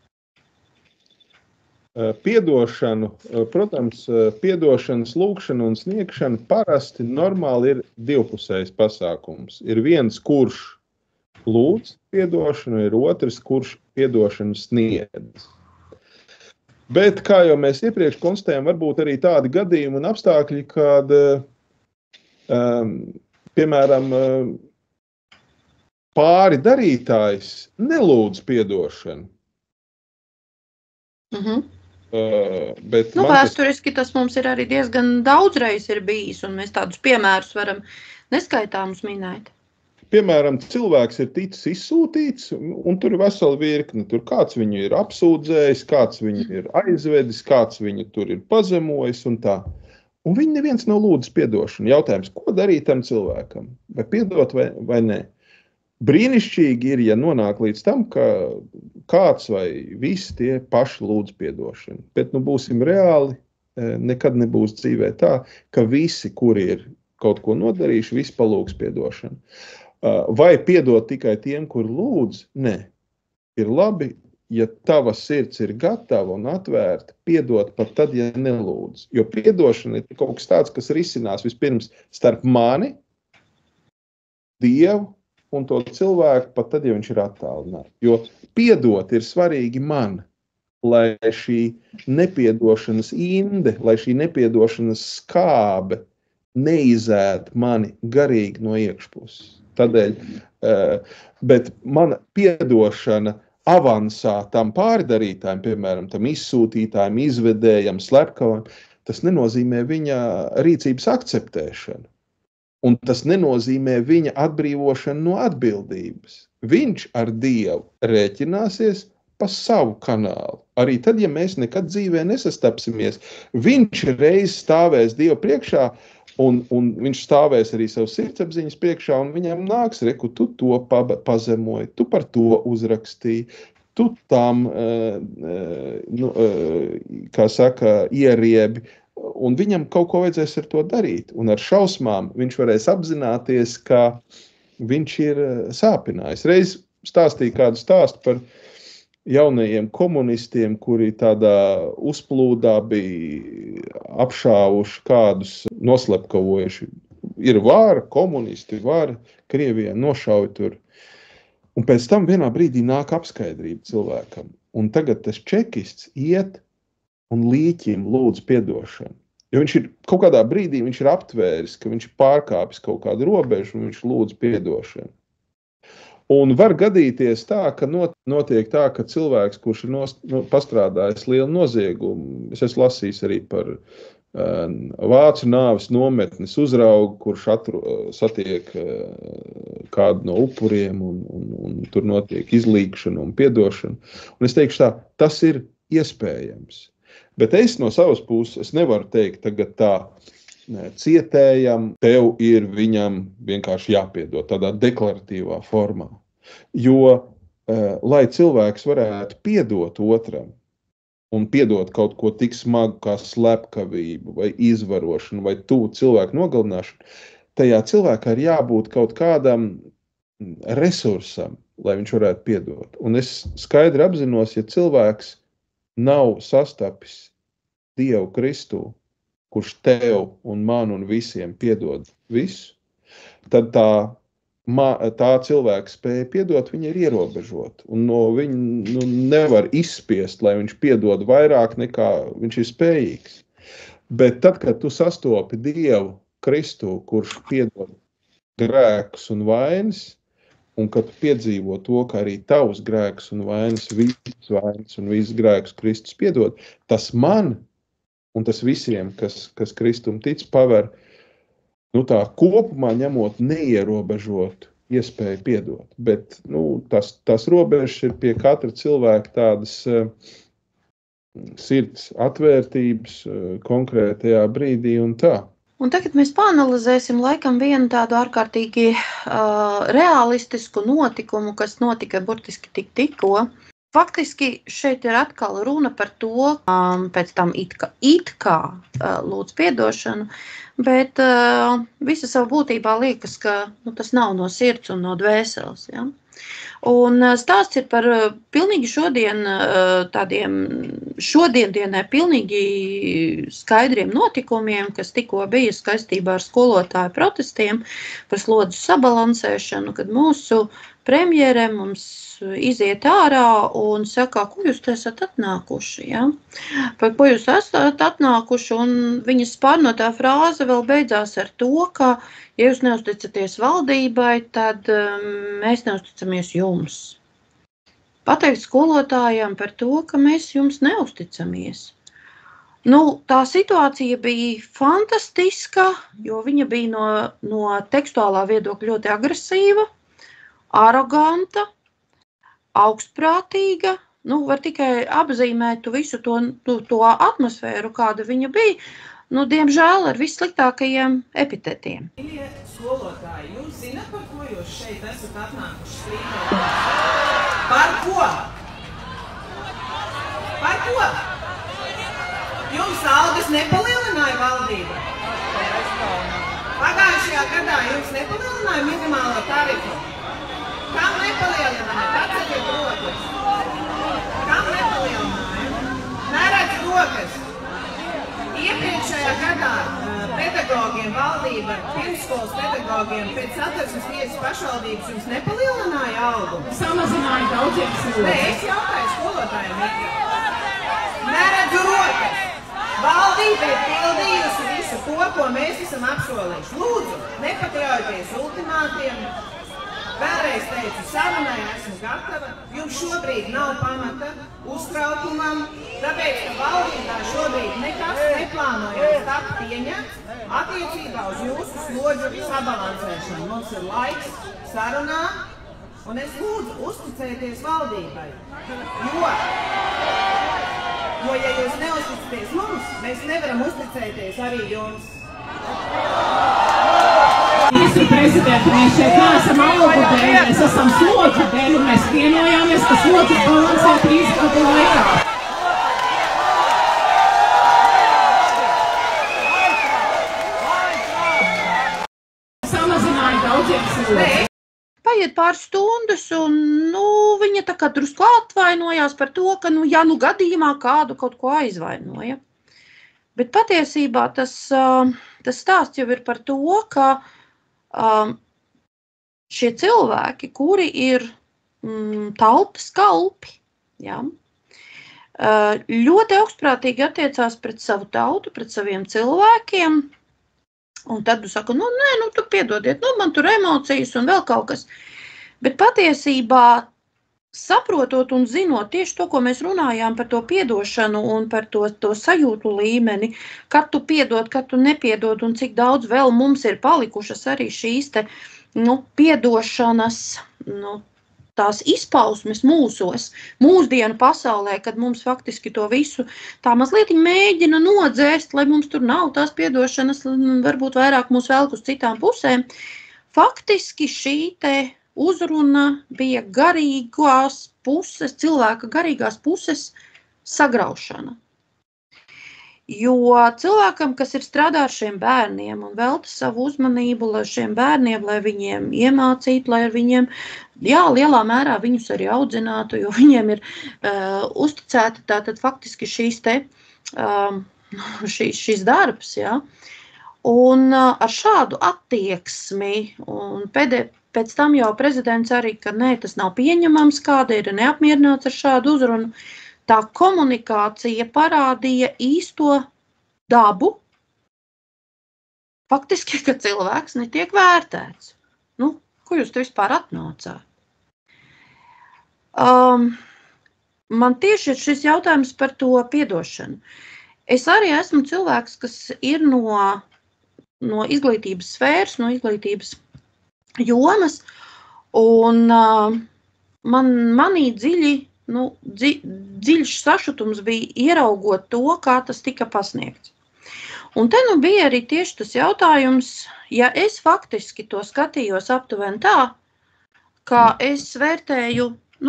Piedošanu, protams, piedošanas lūgšana un sniegšana parasti normāli ir divpusējs pasākums. Ir viens, kurš lūdz piedošanu, ir otrs, kurš piedošanu sniedz. Bet, kā jau mēs iepriekš konstatējam, varbūt arī tādi gadījumi un apstākļi, kad, piemēram, pāri darītājs nelūdz piedošanu. Bet vēsturiski tas mums ir arī diezgan daudzreiz ir bijis, un mēs tādus piemērus varam neskaitāmus minēt. Piemēram, cilvēks ir ticis izsūtīts, un tur ir vesela virkne. Tur kāds viņu ir apsūdzējis, kāds viņu ir aizvedis, kāds viņu tur ir pazemojis un tā. Un viņi neviens nav lūdzis piedošanu. Jautājums, ko darīt tam cilvēkam? Vai piedot vai nē? Brīnišķīgi ir, ja nonāk līdz tam, ka kāds vai visi tie paši lūdz piedošanu. Bet, būsim reāli, nekad nebūs dzīvē tā, ka visi, kuri ir kaut ko nodarījuši, visi palūgs piedošanu. Vai piedot tikai tiem, kur lūdz? Nē. Ir labi, ja tava sirds ir gatava un atvērta, piedot pat tad, ja nelūdz. Jo piedošana ir kaut kas tāds, kas risinās vispirms starp mani, Dievu un to cilvēku, pat tad, ja viņš ir attālināts. Jo piedot ir svarīgi man, lai šī nepiedošanas inde, lai šī nepiedošanas skābe neizēt mani garīgi no iekšpuses. Tādēļ, bet mana piedošana avansā tam pārdarītājiem, piemēram, tam izsūtītājiem, izvedējam, slepkavam, tas nenozīmē viņa rīcības akceptēšanu. Un tas nenozīmē viņa atbrīvošanu no atbildības. Viņš ar Dievu rēķināsies pa savu kanālu. Arī tad, ja mēs nekad dzīvē nesastapsimies, viņš reiz stāvēs Dievu priekšā, un viņš stāvēs arī savu sirdsapziņas priekšā, un viņam nāks, reku, tu to pazemoji, tu par to uzrakstīji, tu tam, kā saka, ieriebi, un viņam kaut ko vajadzēs ar to darīt. Un ar šausmām viņš varēs apzināties, ka viņš ir sāpinājis. Reiz stāstīja kādu stāstu par jaunajiem komunistiem, kuri tādā uzplūdā bija apšāvuši kādus noslepkavojuši. Ir vāra, komunisti, vāra, Krievijā nošauj tur. Un pēc tam vienā brīdī nāk apskaidrība cilvēkam. Un tagad tas čekists iet un līķim lūdz piedošanu. Jo viņš ir kaut kādā brīdī viņš ir aptvēris, ka viņš ir pārkāpis kaut kādu robežu un viņš lūdz piedošanu. Un var gadīties tā, ka notiek tā, ka cilvēks, kurš ir pastrādājis lielu noziegumu, es esmu lasījis arī par vācu nāves nometnes uzraugu, kurš satiek kādu no upuriem un tur notiek izlīgšana un piedošana. Un es teikšu tā, tas ir iespējams. Bet es no savas puses nevaru teikt tagad tā, cietējam, tev ir viņam vienkārši jāpiedod tādā deklaratīvā formā. Jo, lai cilvēks varētu piedot otram un piedot kaut ko tik smagu kā slepkavību vai izvarošanu vai tuvu cilvēku nogalināšanu, tajā cilvēkā ir jābūt kaut kādam resursam, lai viņš varētu piedot. Un es skaidri apzinos, ja cilvēks nav sastapis Dievu Kristu, kurš tev un man un visiem piedod visu, tad tā cilvēka spēja piedot, viņa ir ierobežota. Un no viņa nevar izspiest, lai viņš piedod vairāk nekā viņš ir spējīgs. Bet tad, kad tu sastopi Dievu Kristu, kurš piedod grēkus un vainas, un kad tu piedzīvo to, ka arī tavs grēks un vainas, visas grēkus Kristus piedod, tas man un tas visiem, kas Kristum tic, paver tā kopumā ņemot neierobežot iespēju piedot. Bet tas robežas ir pie katra cilvēka tādas sirds atvērtības konkrētajā brīdī un tā. Un tagad mēs pāanalizēsim laikam vienu tādu ārkārtīgi realistisku notikumu, kas notika burtiski tikko. Faktiski šeit ir atkal runa par to, pēc tam it kā lūdz piedošanu, bet visa savu būtībā liekas, ka tas nav no sirds un no dvēseles. Ja? Un stāsts ir par pilnīgi šodiendienai pilnīgi skaidriem notikumiem, kas tikko bija saistībā ar skolotāju protestiem par slodzu sabalansēšanu, kad mūsu premjere mums iziet ārā un saka, ko jūs te esat atnākuši, ja? Par ko jūs esat atnākuši, un viņas pārnotā frāze vēl beidzās ar to, ka, ja jūs neusticaties valdībai, tad mēs neusticamies jums. Pateikt skolotājiem par to, ka mēs jums neusticamies. Tā situācija bija fantastiska, jo viņa bija no tekstuālā viedokļa ļoti agresīva, aroganta, augstprātīga, var tikai apzīmēt visu to atmosfēru, kāda viņa bija, diemžēl ar vissliktākajiem epitetiem. Skolotāji, jūs zināt, par ko jūs šeit esat atnākuši strīdot? Par ko? Par ko? Jums algas nepalielināja valdība? Pagājušajā gadā jums nepalielināja minimālo tarifu? Kam nepalielināja? Paceļiet rokas. Kam nepalielināja? Neredz rokas. Iepriekšējā gadā pedagogiem valdība, pirmsskolas pedagogiem pēc Satversmes tiesas pašvaldības jums nepalielināja algu? Samazināja daudziem slodzes. Nē, es jautāju skolotājiem. Neredz rokas. Valdība ir pildījusi visu to, ko mēs esam apsolījuši. Lūdzu, nepakļaujieties ultimātiem. Vēlreiz teicu, sarunai esmu gatava, jums šobrīd nav pamata uztraukumam, tāpēc, ka valdībā šobrīd nekas neplānojams tak pieņemts attiecībā uz jūsu slodžu sabalansēšanu. Mums ir laiks sarunā, un es lūdzu uzticēties valdībai, jo ja jūs neusticaties mums, mēs nevaram uzticēties arī jums. Ministru prezidenti, mēs šeit neesam algu dēļ, mēs esam slodžu dēļ, un mēs vienojāmies, ka slodžu balansē 3 gadu laikā. Samazināja daudziem slodzi. Paiet pāris stundas, un viņa tā kā drusku atvainojās par to, ka, ja gadījumā kādu kaut ko aizvainoja. Bet patiesībā tas stāsts jau ir par to, ka šie cilvēki, kuri ir tautas kalpi, ja, ļoti augstprātīgi attiecās pret savu tautu, pret saviem cilvēkiem, un tad tu saka, tu piedodiet, man tur emocijas un vēl kaut kas. Bet patiesībā, saprotot un zinot tieši to, ko mēs runājām par to piedošanu un par to sajūtu līmeni, kad tu piedod, kad tu nepiedod un cik daudz vēl mums ir palikušas arī šīs te, piedošanas, tās izpausmes mūsos, mūsdienu pasaulē, kad mums faktiski to visu tā mazliet mēģina nodzēst, lai mums tur nav tās piedošanas, varbūt vairāk mūs velk uz citām pusēm. Faktiski šī te uzruna bija garīgās puses, cilvēka garīgās puses sagraušana. Jo cilvēkam, kas ir strādā ar šiem bērniem un velta savu uzmanību, lai šiem bērniem, lai viņiem iemācītu, lai ar viņiem, lielā mērā viņus arī audzinātu, jo viņiem ir uzticēta tātad faktiski šīs darbs, Un ar šādu attieksmi un pēc tam jau prezidents arī, ka tas nav pieņemams, kāda ir neapmierināts ar šādu uzrunu, tā komunikācija parādīja īsto dabu, faktiski, ka cilvēks netiek vērtēts. Ko jūs te vispār atnācāt? Man tieši ir šis jautājums par to piedošanu. Es arī esmu cilvēks, kas ir no izglītības sfēras, no izglītības jomas, un manī dziļš sašutums bija ieraugot to, kā tas tika pasniegts. Un te bija arī tieši tas jautājums, ja es faktiski to skatījos aptuveni tā, kā es vērtēju,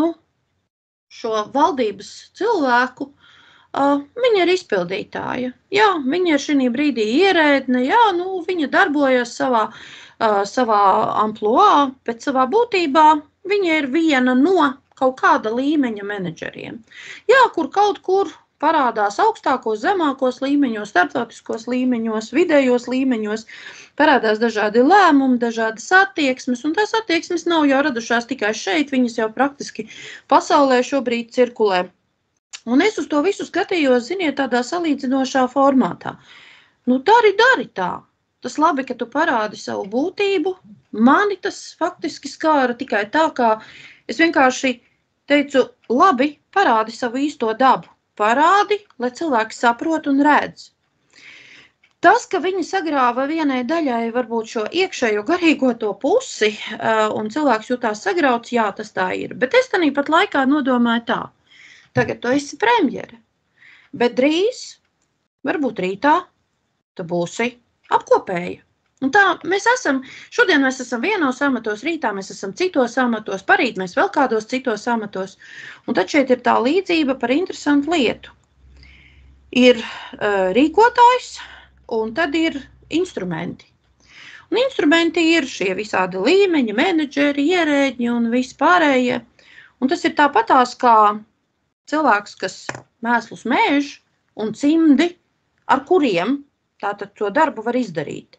šo valdības cilvēku, viņa ir izpildītāja. Viņa ir šī brīdī ierēdne, viņa darbojas savā amploā, bet savā būtībā viņa ir viena no kaut kāda līmeņa menedžeriem. Kur kaut kur parādās augstākos, zemākos līmeņos, starptautiskos līmeņos, vidējos līmeņos, parādās dažādi lēmumi, dažādas attieksmes, un tās attieksmes nav jau radušās tikai šeit, viņas jau praktiski pasaulē šobrīd cirkulē. Un es uz to visu skatījos, tādā salīdzinošā formātā. Dari tā. Tas labi, ka tu parādi savu būtību. Mani tas faktiski skāra tikai tā, kā es vienkārši teicu, labi, parādi savu īsto dabu. Parādi, lai cilvēki saprot un redz. Tas, ka viņi sagrāva vienai daļai varbūt šo iekšējo garīgo to pusi, un cilvēks jutās sagrauts, tas tā ir. Bet es tāpat laikā nodomāju tā. Tagad tu esi premjere, bet drīz, varbūt rītā, tu būsi apkopēja. Un tā šodien mēs esam vienos amatos, rītā mēs esam citos amatos, parīt mēs vēl kādos citos amatos. Un tad šeit ir tā līdzība par interesantu lietu. Ir rīkotājs, un tad ir instrumenti. Un instrumenti ir šie visādi līmeņi, menedžeri, ierēģi un vispārējie. Un tas ir tāpatās kā cilvēks, kas mēslus mēž un cimdi, ar kuriem tātad to darbu var izdarīt.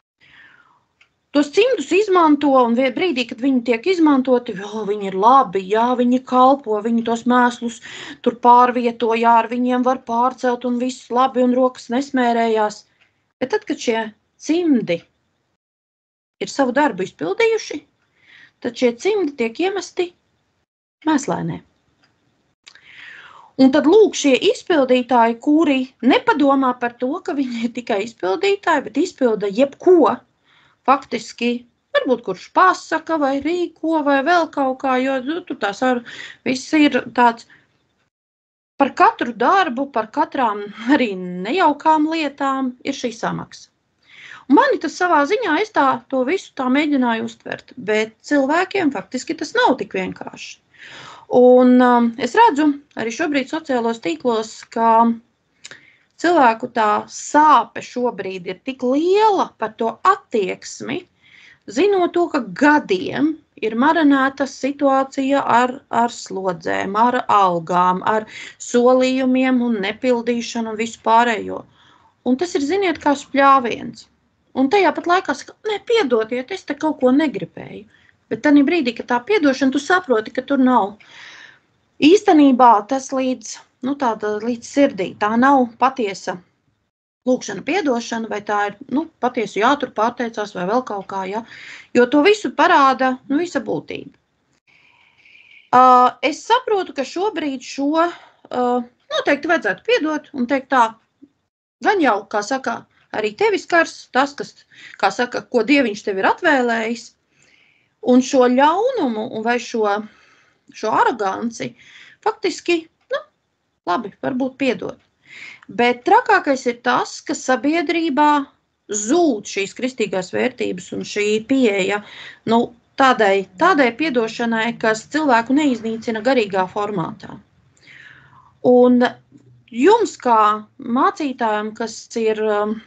Tos cimdus izmanto, un brīdī, kad viņi tiek izmantoti, viņi ir labi, viņi kalpo, viņi tos mēslus tur pārvieto, ar viņiem var pārcelt, un viss labi, un rokas nesmērējās. Bet tad, kad šie cimdi ir savu darbu izpildījuši, tad šie cimdi tiek iemesti mēslēnē. Un tad lūk šie izpildītāji, kuri nepadomā par to, ka viņi ir tikai izpildītāji, bet izpilda jebko, faktiski, varbūt kurš pasaka vai rīko vai vēl kaut kā, jo tur tās viss ir tāds par katru darbu, par katrām arī nejaukām lietām ir šī samaksa. Un mani tas savā ziņā, es to visu tā mēģināju uztvert, bet cilvēkiem faktiski tas nav tik vienkārši. Un es redzu arī šobrīd sociālos tīklos, ka cilvēku tā sāpe šobrīd ir tik liela par to attieksmi, zinot to, ka gadiem ir marinēta situācija ar slodzēm, ar algām, ar solījumiem un nepildīšanu un visu pārējo. Un tas ir, ziniet, kā spļāviens. Un tajā pat laikā saka, piedodiet, es te kaut ko negribēju. Bet tādā brīdī, kad tā piedošana, tu saproti, ka tur nav. Īstenībā tas līdz sirdī. Tā nav patiesa lūkšana piedošana, vai tā ir patiesi jātur pārteicās vai vēl kaut kā. Ja? Jo to visu parāda visa būtība. Es saprotu, ka šobrīd šo noteikti vajadzētu piedot un teikt tā, gan jau, kā saka, arī tevi skars tas, kas, kā saka, ko Dieviņš tev ir atvēlējis. Un šo ļaunumu vai šo aroganci faktiski, labi, varbūt piedot. Bet trakākais ir tas, ka sabiedrībā zūd šīs kristīgās vērtības un šī pieeja tādai piedošanai, kas cilvēku neiznīcina garīgā formātā. Un jums kā mācītājiem, kas ir,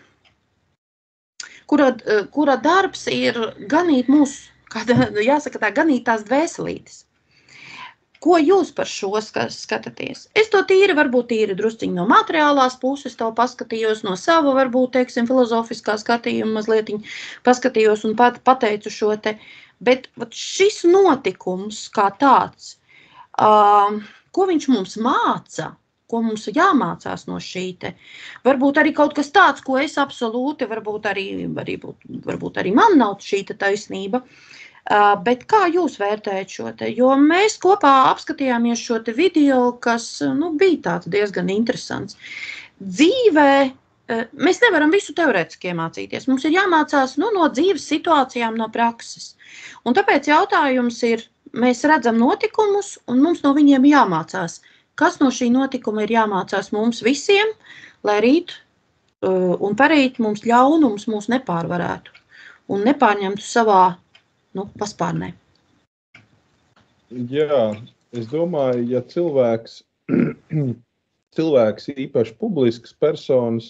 kura darbs ir ganīt mūsu, jāsaka tā, ganīt tās dvēselītes. Ko jūs par šo skatāties? Es to varbūt tīri drusciņi no materiālās puses to paskatījos, no sava, varbūt, teiksim, filozofiskā skatījuma mazlietiņ paskatījos un pateicu šo te. Bet šis notikums kā tāds, ko viņš mums māca, ko mums jāmācās no šī te, varbūt arī kaut kas tāds, ko es absolūti, varbūt arī man nav šī te taisnība. Bet kā jūs vērtējat šo te? Jo mēs kopā apskatījāmies šo te video, kas bija tāds diezgan interesants. Dzīvē mēs nevaram visu teorētiski iemācīties. Mums ir jāmācās no dzīves situācijām, no prakses. Un tāpēc jautājums ir, mēs redzam notikumus un mums no viņiem jāmācās. Kas no šī notikuma ir jāmācās mums visiem, lai rīt un parīt mums ļaunums mūs nepārvarētu un nepārņemtu savā paspārnē. Jā, es domāju, ja cilvēks īpaši publisks personas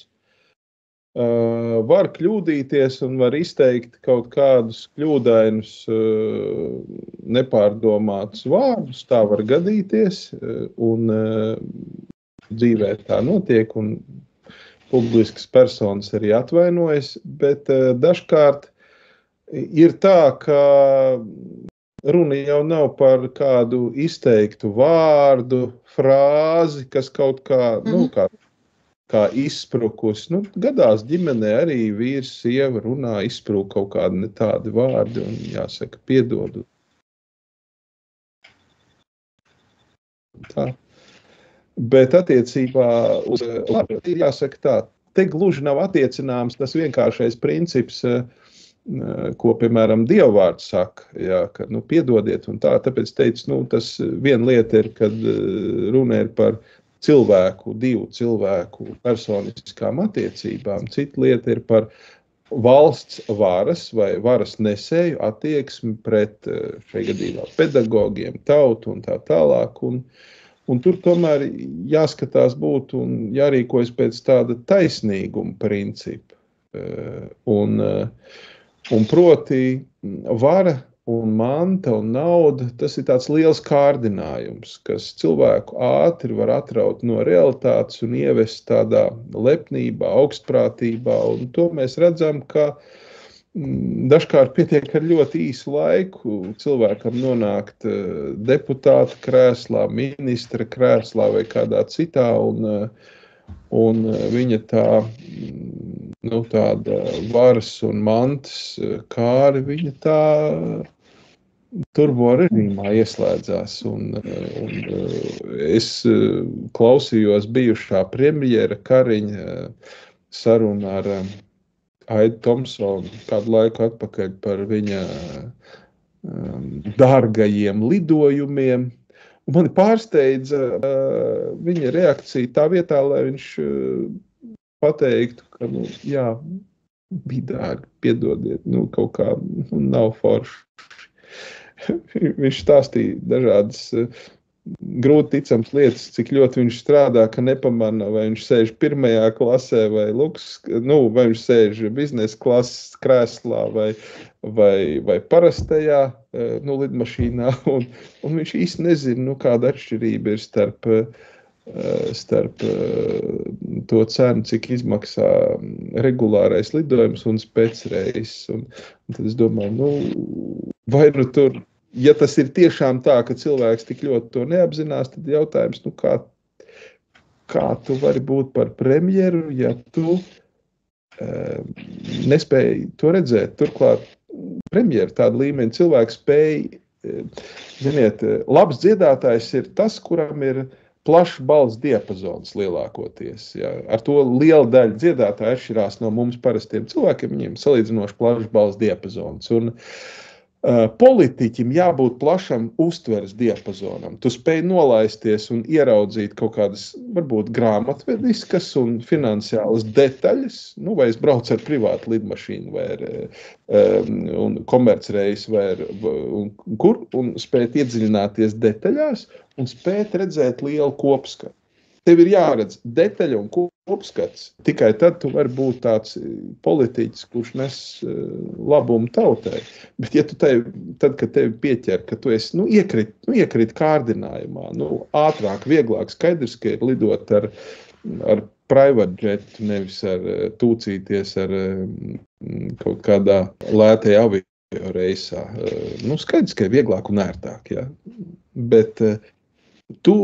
var kļūdīties un var izteikt kaut kādus kļūdainus, nepārdomātus vārdus, tā var gadīties, un dzīvē tā notiek, un publisks personas arī atvainojas, bet dažkārt ir tā, ka runa jau nav par kādu izteiktu vārdu, frāzi, kas kaut kā, kā izsprukus. Gadās ģimenē arī vīrs, sieva runā, izsprūk kaut kādi ne tādi vārdi un jāsaka piedod. Tā. Bet attiecībā uz labi, ir jāsaka tā, te gluži nav attiecināms tas vienkāršais princips, ko, piemēram, Dievvvārds saka, jā, ka, piedodiet un tā, tāpēc teicu, tas viena lieta ir, kad runa ir par divu cilvēku personiskām attiecībām, cita lieta ir par valsts varas vai varas nesēju attieksmi pret šai gadījumā pedagogiem, tautu un tā tālāk, un tur tomēr jāskatās būt un jārīkojas pēc tāda taisnīguma principa, un proti vara un manta un nauda, tas ir tāds liels kārdinājums, kas cilvēku ātri var atraut no realitātes un ievest tādā lepnībā, augstprātībā, un to mēs redzam, ka dažkārt pietiek ar ļoti īsu laiku cilvēkam nonākt deputāta krēslā, ministra krēslā vai kādā citā, un viņa tāda varas un mantas kāri, viņa tā turbo režīmā ieslēdzās. Es klausījos bijušā premjera Kariņa sarunu ar Aidu Tomsonu kādu laiku atpakaļ par viņa dārgajiem lidojumiem. Un mani pārsteidza viņa reakcija tā vietā, lai viņš pateiktu, ka, jā, bija dārgi, piedodiet, kaut kā nav forši. Viņš stāstīja dažādas grūti ticams lietas, cik ļoti viņš strādā, ka nepamana, vai viņš sēž pirmajā klasē, vai vai viņš sēž biznesa klases krēslā, vai parastajā lidmašīnā, un viņš īsti nezina, kāda atšķirība ir starp to cenu, cik izmaksā regulārais lidojums un specreis. Un tad es domāju, vai tur, ja tas ir tiešām tā, ka cilvēks tik ļoti to neapzinās, tad jautājums, kā tu vari būt par premjeru, ja tu nespēji to redzēt. Turklāt premjeru tādu līmeni cilvēku spēja, ziniet, labs dziedātājs ir tas, kuram ir plašs balss diapazons lielākoties. Ja. Ar to liela daļa dziedātāja atšķirās no mums parastiem cilvēkiem, viņiem salīdzinoši plašs balss diapazons. Un politiķim jābūt plašam uztveres diapazonam. Tu spēj nolaisties un ieraudzīt kaut kādas, varbūt, grāmatvediskas un finansiālas detaļas, vai es braucu ar privātu lidmašīnu un komercreis un spēt iedziļināties detaļās un spēt redzēt lielu kopskatu. Tev ir jāredz detaļa un kopskats. Tikai tad tu vari būt tāds politiķis, kurš nes labumu tautai. Bet ja tu tad, kad tevi pieķer, ka tu esi iekrīt kārdinājumā, ātrāk, vieglāk, skaidrs, ka ir lidot ar private jetu, nevis ar tūcīties ar kaut kādā lētajā avio reisā. Skaidrs, ka ir vieglāk un ērtāk, ja? Bet tu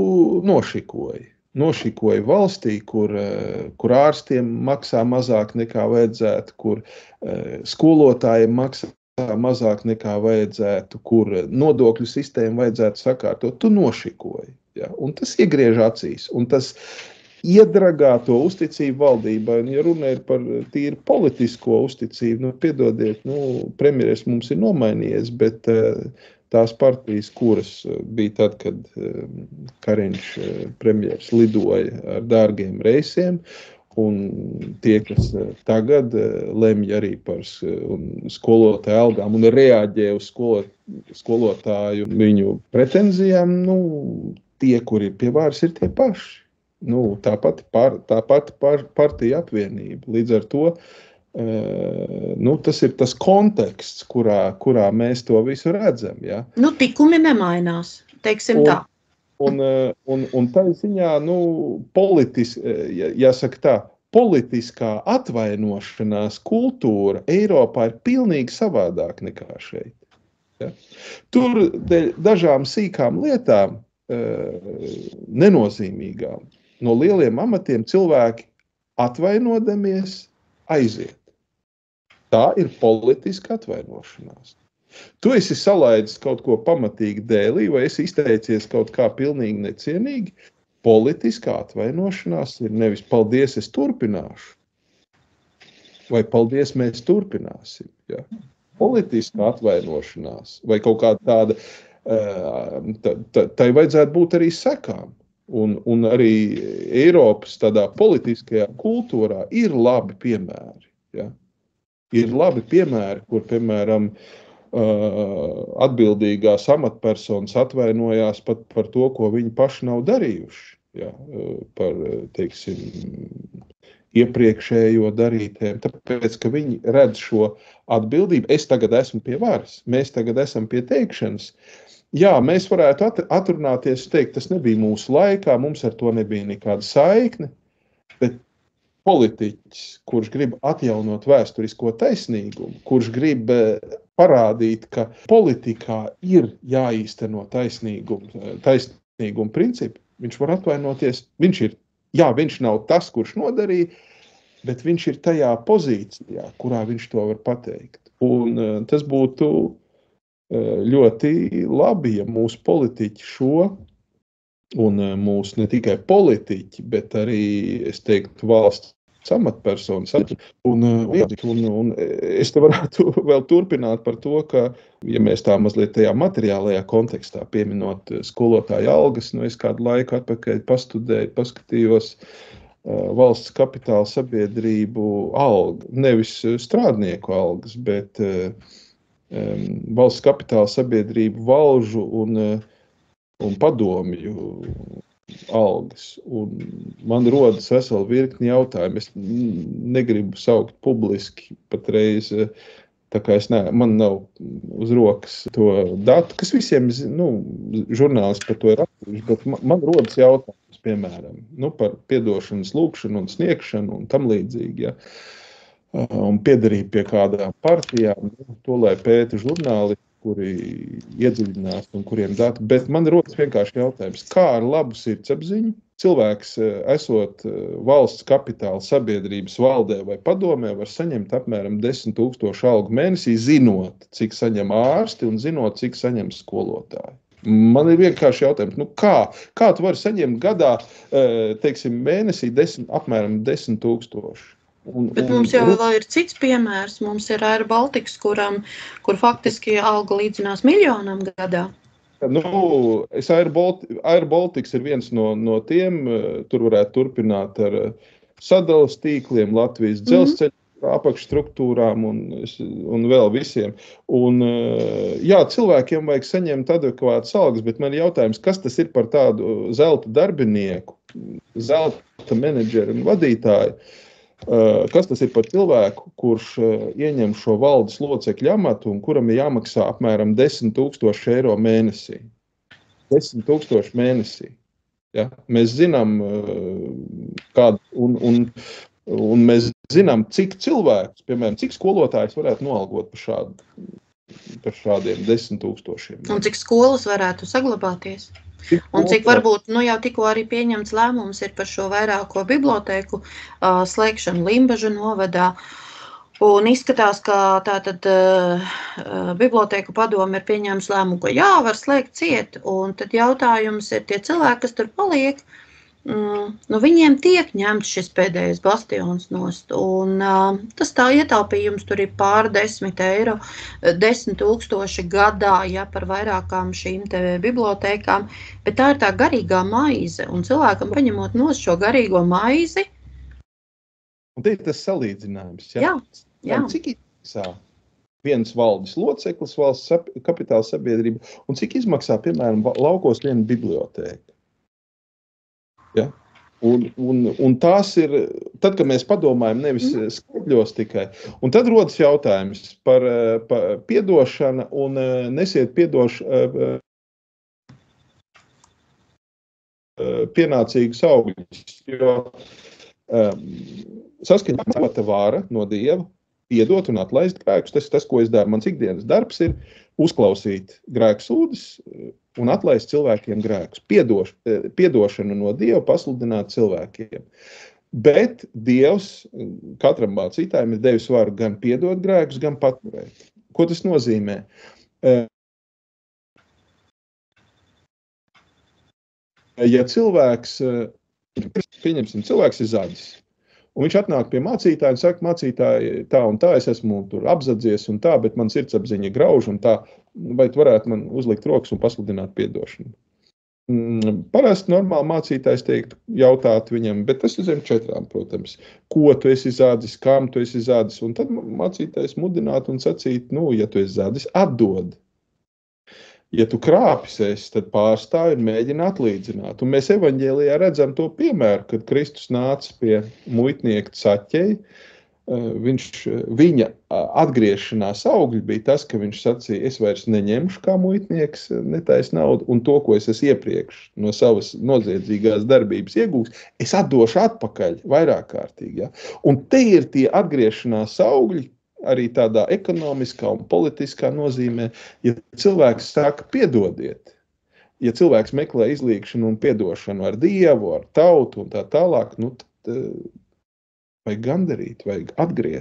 nošikoja valstī, kur ārstiem maksā mazāk nekā vajadzētu, kur skolotājiem maksā mazāk nekā vajadzētu, kur nodokļu sistēmu vajadzētu sakārtot. Tu nošikoji. Ja? Un tas iegriež acīs. Un tas iedragā to uzticību valdībai. Un, ja runa ir par tīri politisko uzticību, piedodiet, premjeras mums ir nomainījies, bet tās partijas, kuras bija tad, kad Kariņš premjers lidoja ar dārgiem reisiem, un tie, kas tagad lemj arī par skolotāju algām un reaģē uz skolotāju viņu pretenzijām, tie, kuri ir pie varas, ir tie paši. Tā pati partija apvienība. Līdz ar to tas ir tas konteksts, kurā mēs to visu redzam. Ja? Tikumi nemainās, teiksim tā. Un tā ziņā, jāsaka tā, politiskā atvainošanās kultūra Eiropā ir pilnīgi savādāk nekā šeit. Ja? Tur dažām sīkām lietām, nenozīmīgām, no lieliem amatiem cilvēki atvainodamies aiziet. Tā ir politiska atvainošanās. Tu esi salaidis kaut ko pamatīgi dēlī, vai esi izteicies kaut kā pilnīgi necienīgi. Politiskā atvainošanās ir nevis paldies, es turpināšu, vai paldies, mēs turpināsim. Ja? Politiskā atvainošanās, vai kaut kāda tāda, tai vajadzētu būt arī sekām. Un arī Eiropas tādā politiskajā kultūrā ir labi piemēri. Ja? Ir labi piemēri, kur, piemēram, atbildīgās amatpersonas atvainojās pat par to, ko viņi paši nav darījuši. Ja? Par, teiksim, iepriekšējo darītēm. Tāpēc, ka viņi redz šo atbildību. Es tagad esmu pie varas, mēs tagad esam pie teikšanas. Jā, mēs varētu atrunāties, teikt, tas nebija mūsu laikā, mums ar to nebija nekāda saikne, bet politiķis, kurš grib atjaunot vēsturisko taisnīgumu, kurš grib parādīt, ka politikā ir jāīsteno taisnīguma principi, viņš var atvainoties, viņš nav tas, kurš nodarīja, bet viņš ir tajā pozīcijā, kurā viņš to var pateikt. Un tas būtu ļoti labi, ja mūsu politiķi šo, un mūsu ne tikai politiķi, bet arī, es teiktu, valsts amatpersonas. Un es te varētu vēl turpināt par to, ka, ja mēs tā mazliet tajā materiālajā kontekstā pieminot skolotāju algas, es kādu laiku atpakaļ paskatījos valsts kapitāla sabiedrību algu, nevis strādnieku algas, bet valsts kapitāla sabiedrību valžu un padomju algas. Un man rodas vesela virkni jautājumu. Es negribu saukt publiski patreiz, tā kā man nav uz rokas to datu, kas visiem, žurnālisti par to ir atsevišķi, bet man rodas jautājums, piemēram, par piedošanas lūgšanu un sniegšanu un tam līdzīgi, ja. Un piederību pie kādām partijām, to, lai pēta žurnālisti, kuri iedziļinās un kuriem dati, bet man rodas vienkārši jautājums, kā ar labu sirdsapziņu cilvēks, esot valsts kapitāla sabiedrības valdē vai padomē, var saņemt apmēram 10 000 algu mēnesī, zinot, cik saņem ārsti un zinot, cik saņem skolotāji. Man ir vienkārši jautājums, kā tu vari saņemt gadā, teiksim, mēnesī apmēram 10 000? Bet mums jau vēl ir cits piemērs. Mums ir Air Baltics, kur faktiski alga līdzinās 1 000 000 gadā. Air Baltics ir viens no tiem, tur varētu turpināt ar sadalas tīkliem, Latvijas dzelzceļa apakšstruktūrām un vēl visiem. Un, jā, cilvēkiem vajag saņemt adekvātas algas, bet man ir jautājums, kas tas ir par tādu zelta darbinieku, zelta menedžeru un vadītāju, kas tas ir par cilvēku, kurš ieņem šo valdes locekļu amatu un kuram ir jāmaksā apmēram 10 000 eiro mēnesī. 10 000 mēnesī. Ja? Mēs zinām, un mēs zinām, cik cilvēks, piemēram, cik skolotājs varētu noalgot par šādiem 10 000. Un cik skolas varētu saglabāties? Un cik varbūt, jau tikko arī pieņemts lēmums ir par šo vairāko bibliotēku slēgšanu Limbažu novadā. Un izskatās, ka tātad bibliotēku padome ir pieņēmusi lēmumu, ka jā, var slēgt ciet. Un tad jautājums ir tie cilvēki, kas tur paliek, viņiem tiek ņemts šis pēdējais bastions nost. Un tas tā ietaupījums tur ir pār 10 eiro, 10 000 gadā, ja par vairākām šīm te bibliotēkām. Bet tā ir tā garīgā maize. Un cilvēkam paņemot nost šo garīgo maizi. Un te ir tas salīdzinājums. Ja? Jā. Cik izmaksā viens valdes loceklis, valsts kapitāla sabiedrība, un cik izmaksā, piemēram, laukos viena bibliotēka? Ja? Un tās ir, tad, kad mēs padomājam nevis skaitļos tikai, un tad rodas jautājums par piedošanu un nesiet pienācīgus augļus, jo saskaņota vāra no Dieva piedot un atlaist grēkus, tas, ko es daru, mans ikdienas darbs ir uzklausīt grēksūdes un atlaist cilvēkiem grēkus. Piedošanu no Dieva pasludināt cilvēkiem. Bet Dievs katram mācītājiem ir devis varu gan piedot grēkus, gan paturēt. Ko tas nozīmē? Ja cilvēks, pieņemsim, cilvēks ir zaģis, un viņš atnāk pie mācītāja un saka, mācītāji, tā un tā, es esmu tur apzadzies un tā, bet man sirdsapziņa grauž un tā, vai tu varētu man uzlikt rokas un pasludināt piedošanu. Parasti normāli mācītājs teiktu, jautāt viņam, bet tas ir zem 4, protams, ko tu esi zādzis, kam tu esi zādzis, un tad mācītājs mudināt un sacīt, ja tu esi zādzis, atdod. Ja tu krāpis esi, tad pārstāj un mēģina atlīdzināt. Un mēs evaņģēlijā redzam to piemēru, kad Kristus nāca pie muitnieka Saķeja. Viņa atgriešanās augļi bija tas, ka viņš sacīja, es vairs neņemšu kā muitnieks netais naudu, un to, ko es esmu iepriekš no savas noziedzīgās darbības iegūs, es atdošu atpakaļ vairāk kārtīgi. Ja? Un te ir tie atgriešanās augļi, arī tādā ekonomiskā un politiskā nozīmē, ja cilvēks saka piedodiet, ja cilvēks meklē izlīgšanu un piedošanu ar Dievu, ar tautu un tā tālāk, tad vajag gandarīt, vajag atgriezt.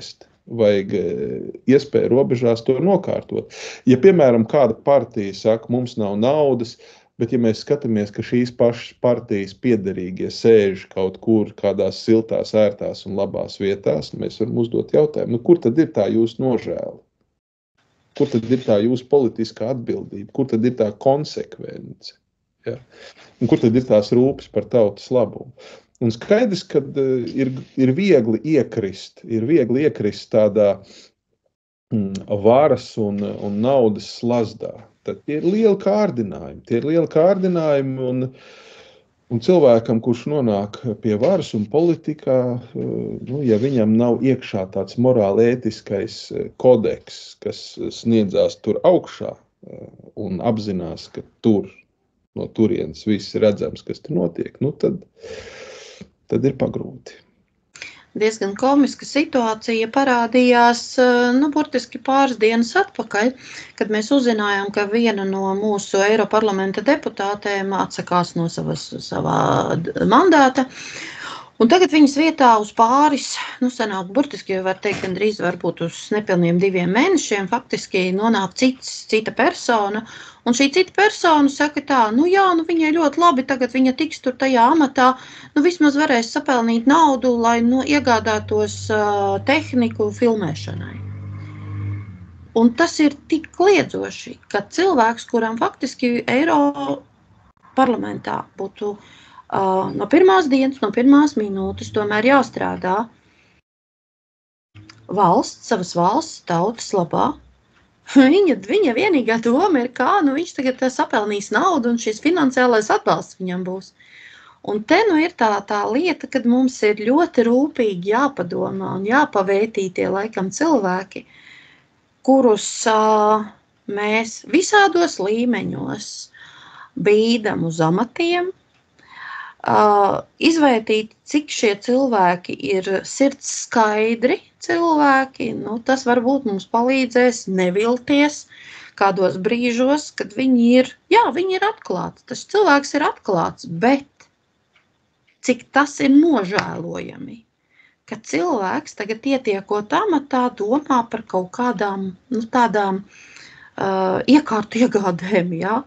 vajag iespēju robežās to nokārtot. Ja, piemēram, kāda partija saka, mums nav naudas, bet ja mēs skatāmies, ka šīs pašas partijas piederīgie sēž kaut kur kādās siltās, ērtās un labās vietās, mēs varam uzdot jautājumu, kur tad ir tā jūsu nožēla? Kur tad ir tā jūsu politiskā atbildība? Kur tad ir tā konsekvence? Ja? Un kur tad ir tās rūpes par tautas labumu? Un skaidrs, ka ir viegli iekrist tādā varas un naudas slazdā. Tad tie ir lieli kārdinājumi, un cilvēkam, kurš nonāk pie varas un politikā, ja viņam nav iekšā tāds morāli ētiskais kodeks, kas sniedzās tur augšā un apzinās, ka no turienes viss redzams, kas tur notiek, tad ir pagrūti. Diezgan komiska situācija parādījās, burtiski pāris dienas atpakaļ, kad mēs uzzinājām, ka viena no mūsu Eiroparlamenta deputātēm atsakās no savā mandāta. Un tagad viņas vietā uz pāris, sanāk burtiski, var teikt, gandrīz varbūt uz nepilniem 2 mēnešiem, faktiski nonāk cita persona. Un šī cita persona saka tā, viņai ļoti labi, tagad viņa tiks tur tajā amatā, vismaz varēs sapelnīt naudu, lai iegādātos tehniku filmēšanai. Un tas ir tik kliedzoši, ka cilvēks, kuram faktiski Eiroparlamentā būtu no pirmās dienas, no pirmās minūtes tomēr jāstrādā savas valsts, tautas labā. Viņa vienīgā doma ir, kā viņš tagad sapelnīs naudu un šis finansiālais atbalsts viņam būs. Un te ir tā lieta, kad mums ir ļoti rūpīgi jāpadomā un jāpavētī tie laikam cilvēki, kurus mēs visādos līmeņos bīdam uz amatiem, izvērtīt, cik šie cilvēki ir sirds skaidri cilvēki, tas varbūt mums palīdzēs nevilties kādos brīžos, kad viņi ir atklāti, tas cilvēks ir atklāts, bet cik tas ir nožēlojami, ka cilvēks tagad ietiekot amatā domā par kaut kādām, tādām iekārtu iegādēm, jā.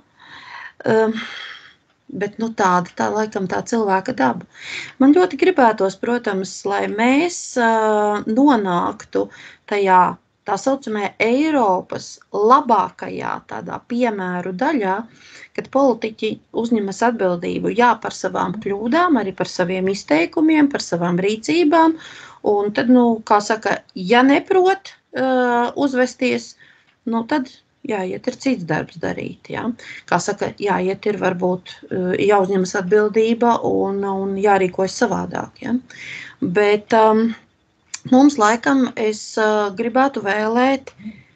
Bet tā laikam tā cilvēka daba. Man ļoti gribētos, protams, lai mēs nonāktu tajā tā saucamajā Eiropas labākajā tādā piemēru daļā, kad politiķi uzņemas atbildību par savām kļūdām, arī par saviem izteikumiem, par savām rīcībām, un tad, kā saka, ja neprot uzvesties, tad jāiet ir cits darbs darīt, jā. Kā saka, jāiet ir varbūt jāuzņemas atbildība un jārīkojas savādāk, jā. Bet mums laikam es gribētu vēlēt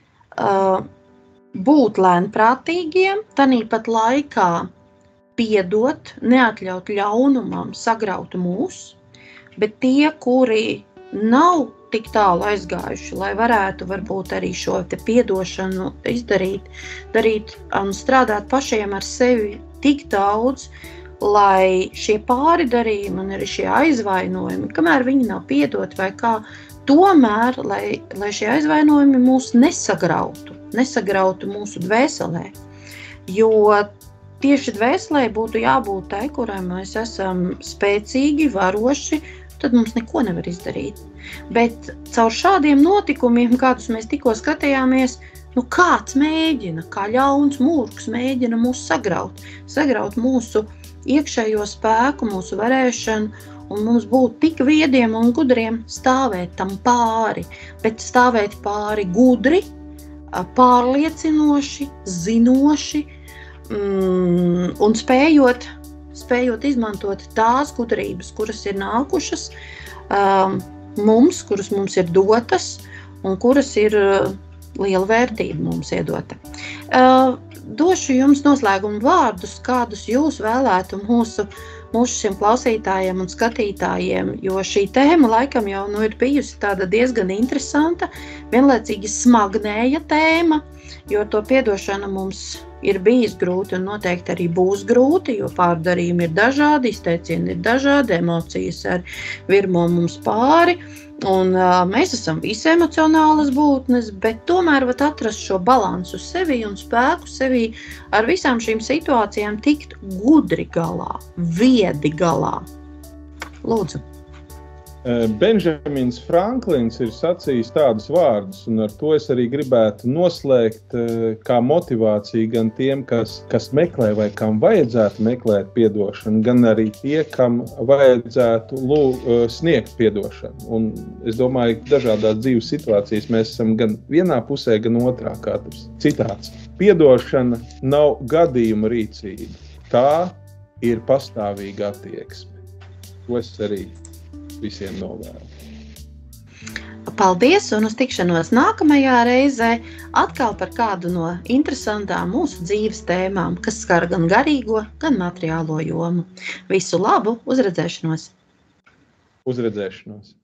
būt lēnprātīgiem, tanīpat laikā piedot, neatļaut ļaunumam sagraut mūs, bet tie, kuri nav tik tālu aizgājuši, lai varētu varbūt arī šo te piedošanu darīt un strādāt pašiem ar sevi tik daudz, lai šie pāridarījumi un arī šie aizvainojumi, kamēr viņi nav piedoti vai kā, tomēr, lai šie aizvainojumi mūs nesagrautu mūsu dvēselē. Jo tieši dvēselē būtu jābūt tai, kurai mēs esam spēcīgi, varoši, tad mums neko nevar izdarīt. Bet caur šādiem notikumiem, kādus mēs tikko skatījāmies, kāds mēģina, kā ļauns mūrgs mēģina mūs sagraut mūsu iekšējo spēku, mūsu varēšanu, un mums būt tik viediem un gudriem stāvēt tam pāri, bet stāvēt pāri gudri, pārliecinoši, zinoši un spējot izmantot tās gudrības, kuras ir nākušas kuras mums ir dotas un kuras ir liela vērtība mums iedota. Došu jums noslēgumu vārdus, kādus jūs vēlētu mūsu šiem klausītājiem un skatītājiem, jo šī tēma laikam jau ir bijusi tāda diezgan interesanta, vienlaicīgi smagnēja tēma, jo ar to piedošanu mums ir bijis grūti un noteikti arī būs grūti, jo pārdarījumi ir dažādi, izteicieni ir dažādi, emocijas ar virmo mums pāri. Un mēs esam visi emocionālas būtnes, bet tomēr var atrast šo balansu sevi un spēku sevi ar visām šīm situācijām tikt gudri galā, viedi galā. Lūdzu. Benjamins Franklins ir sacījis tādus vārdus, un ar to es arī gribētu noslēgt kā motivāciju gan tiem, kas meklē vai kam vajadzētu meklēt piedošanu, gan arī tie, kam vajadzētu sniegt piedošanu. Un es domāju, ka dažādās dzīves situācijas mēs esam gan vienā pusē, gan otrā katrs. Citāts. Piedošana nav gadījuma rīcība. Tā ir pastāvīga attieksme. To es arī visiem novēlu. Paldies un uz tikšanos nākamajā reizē atkal par kādu no interesantām mūsu dzīves tēmām, kas skar gan garīgo, gan materiālo jomu. Visu labu, uz redzēšanos! Uz redzēšanos!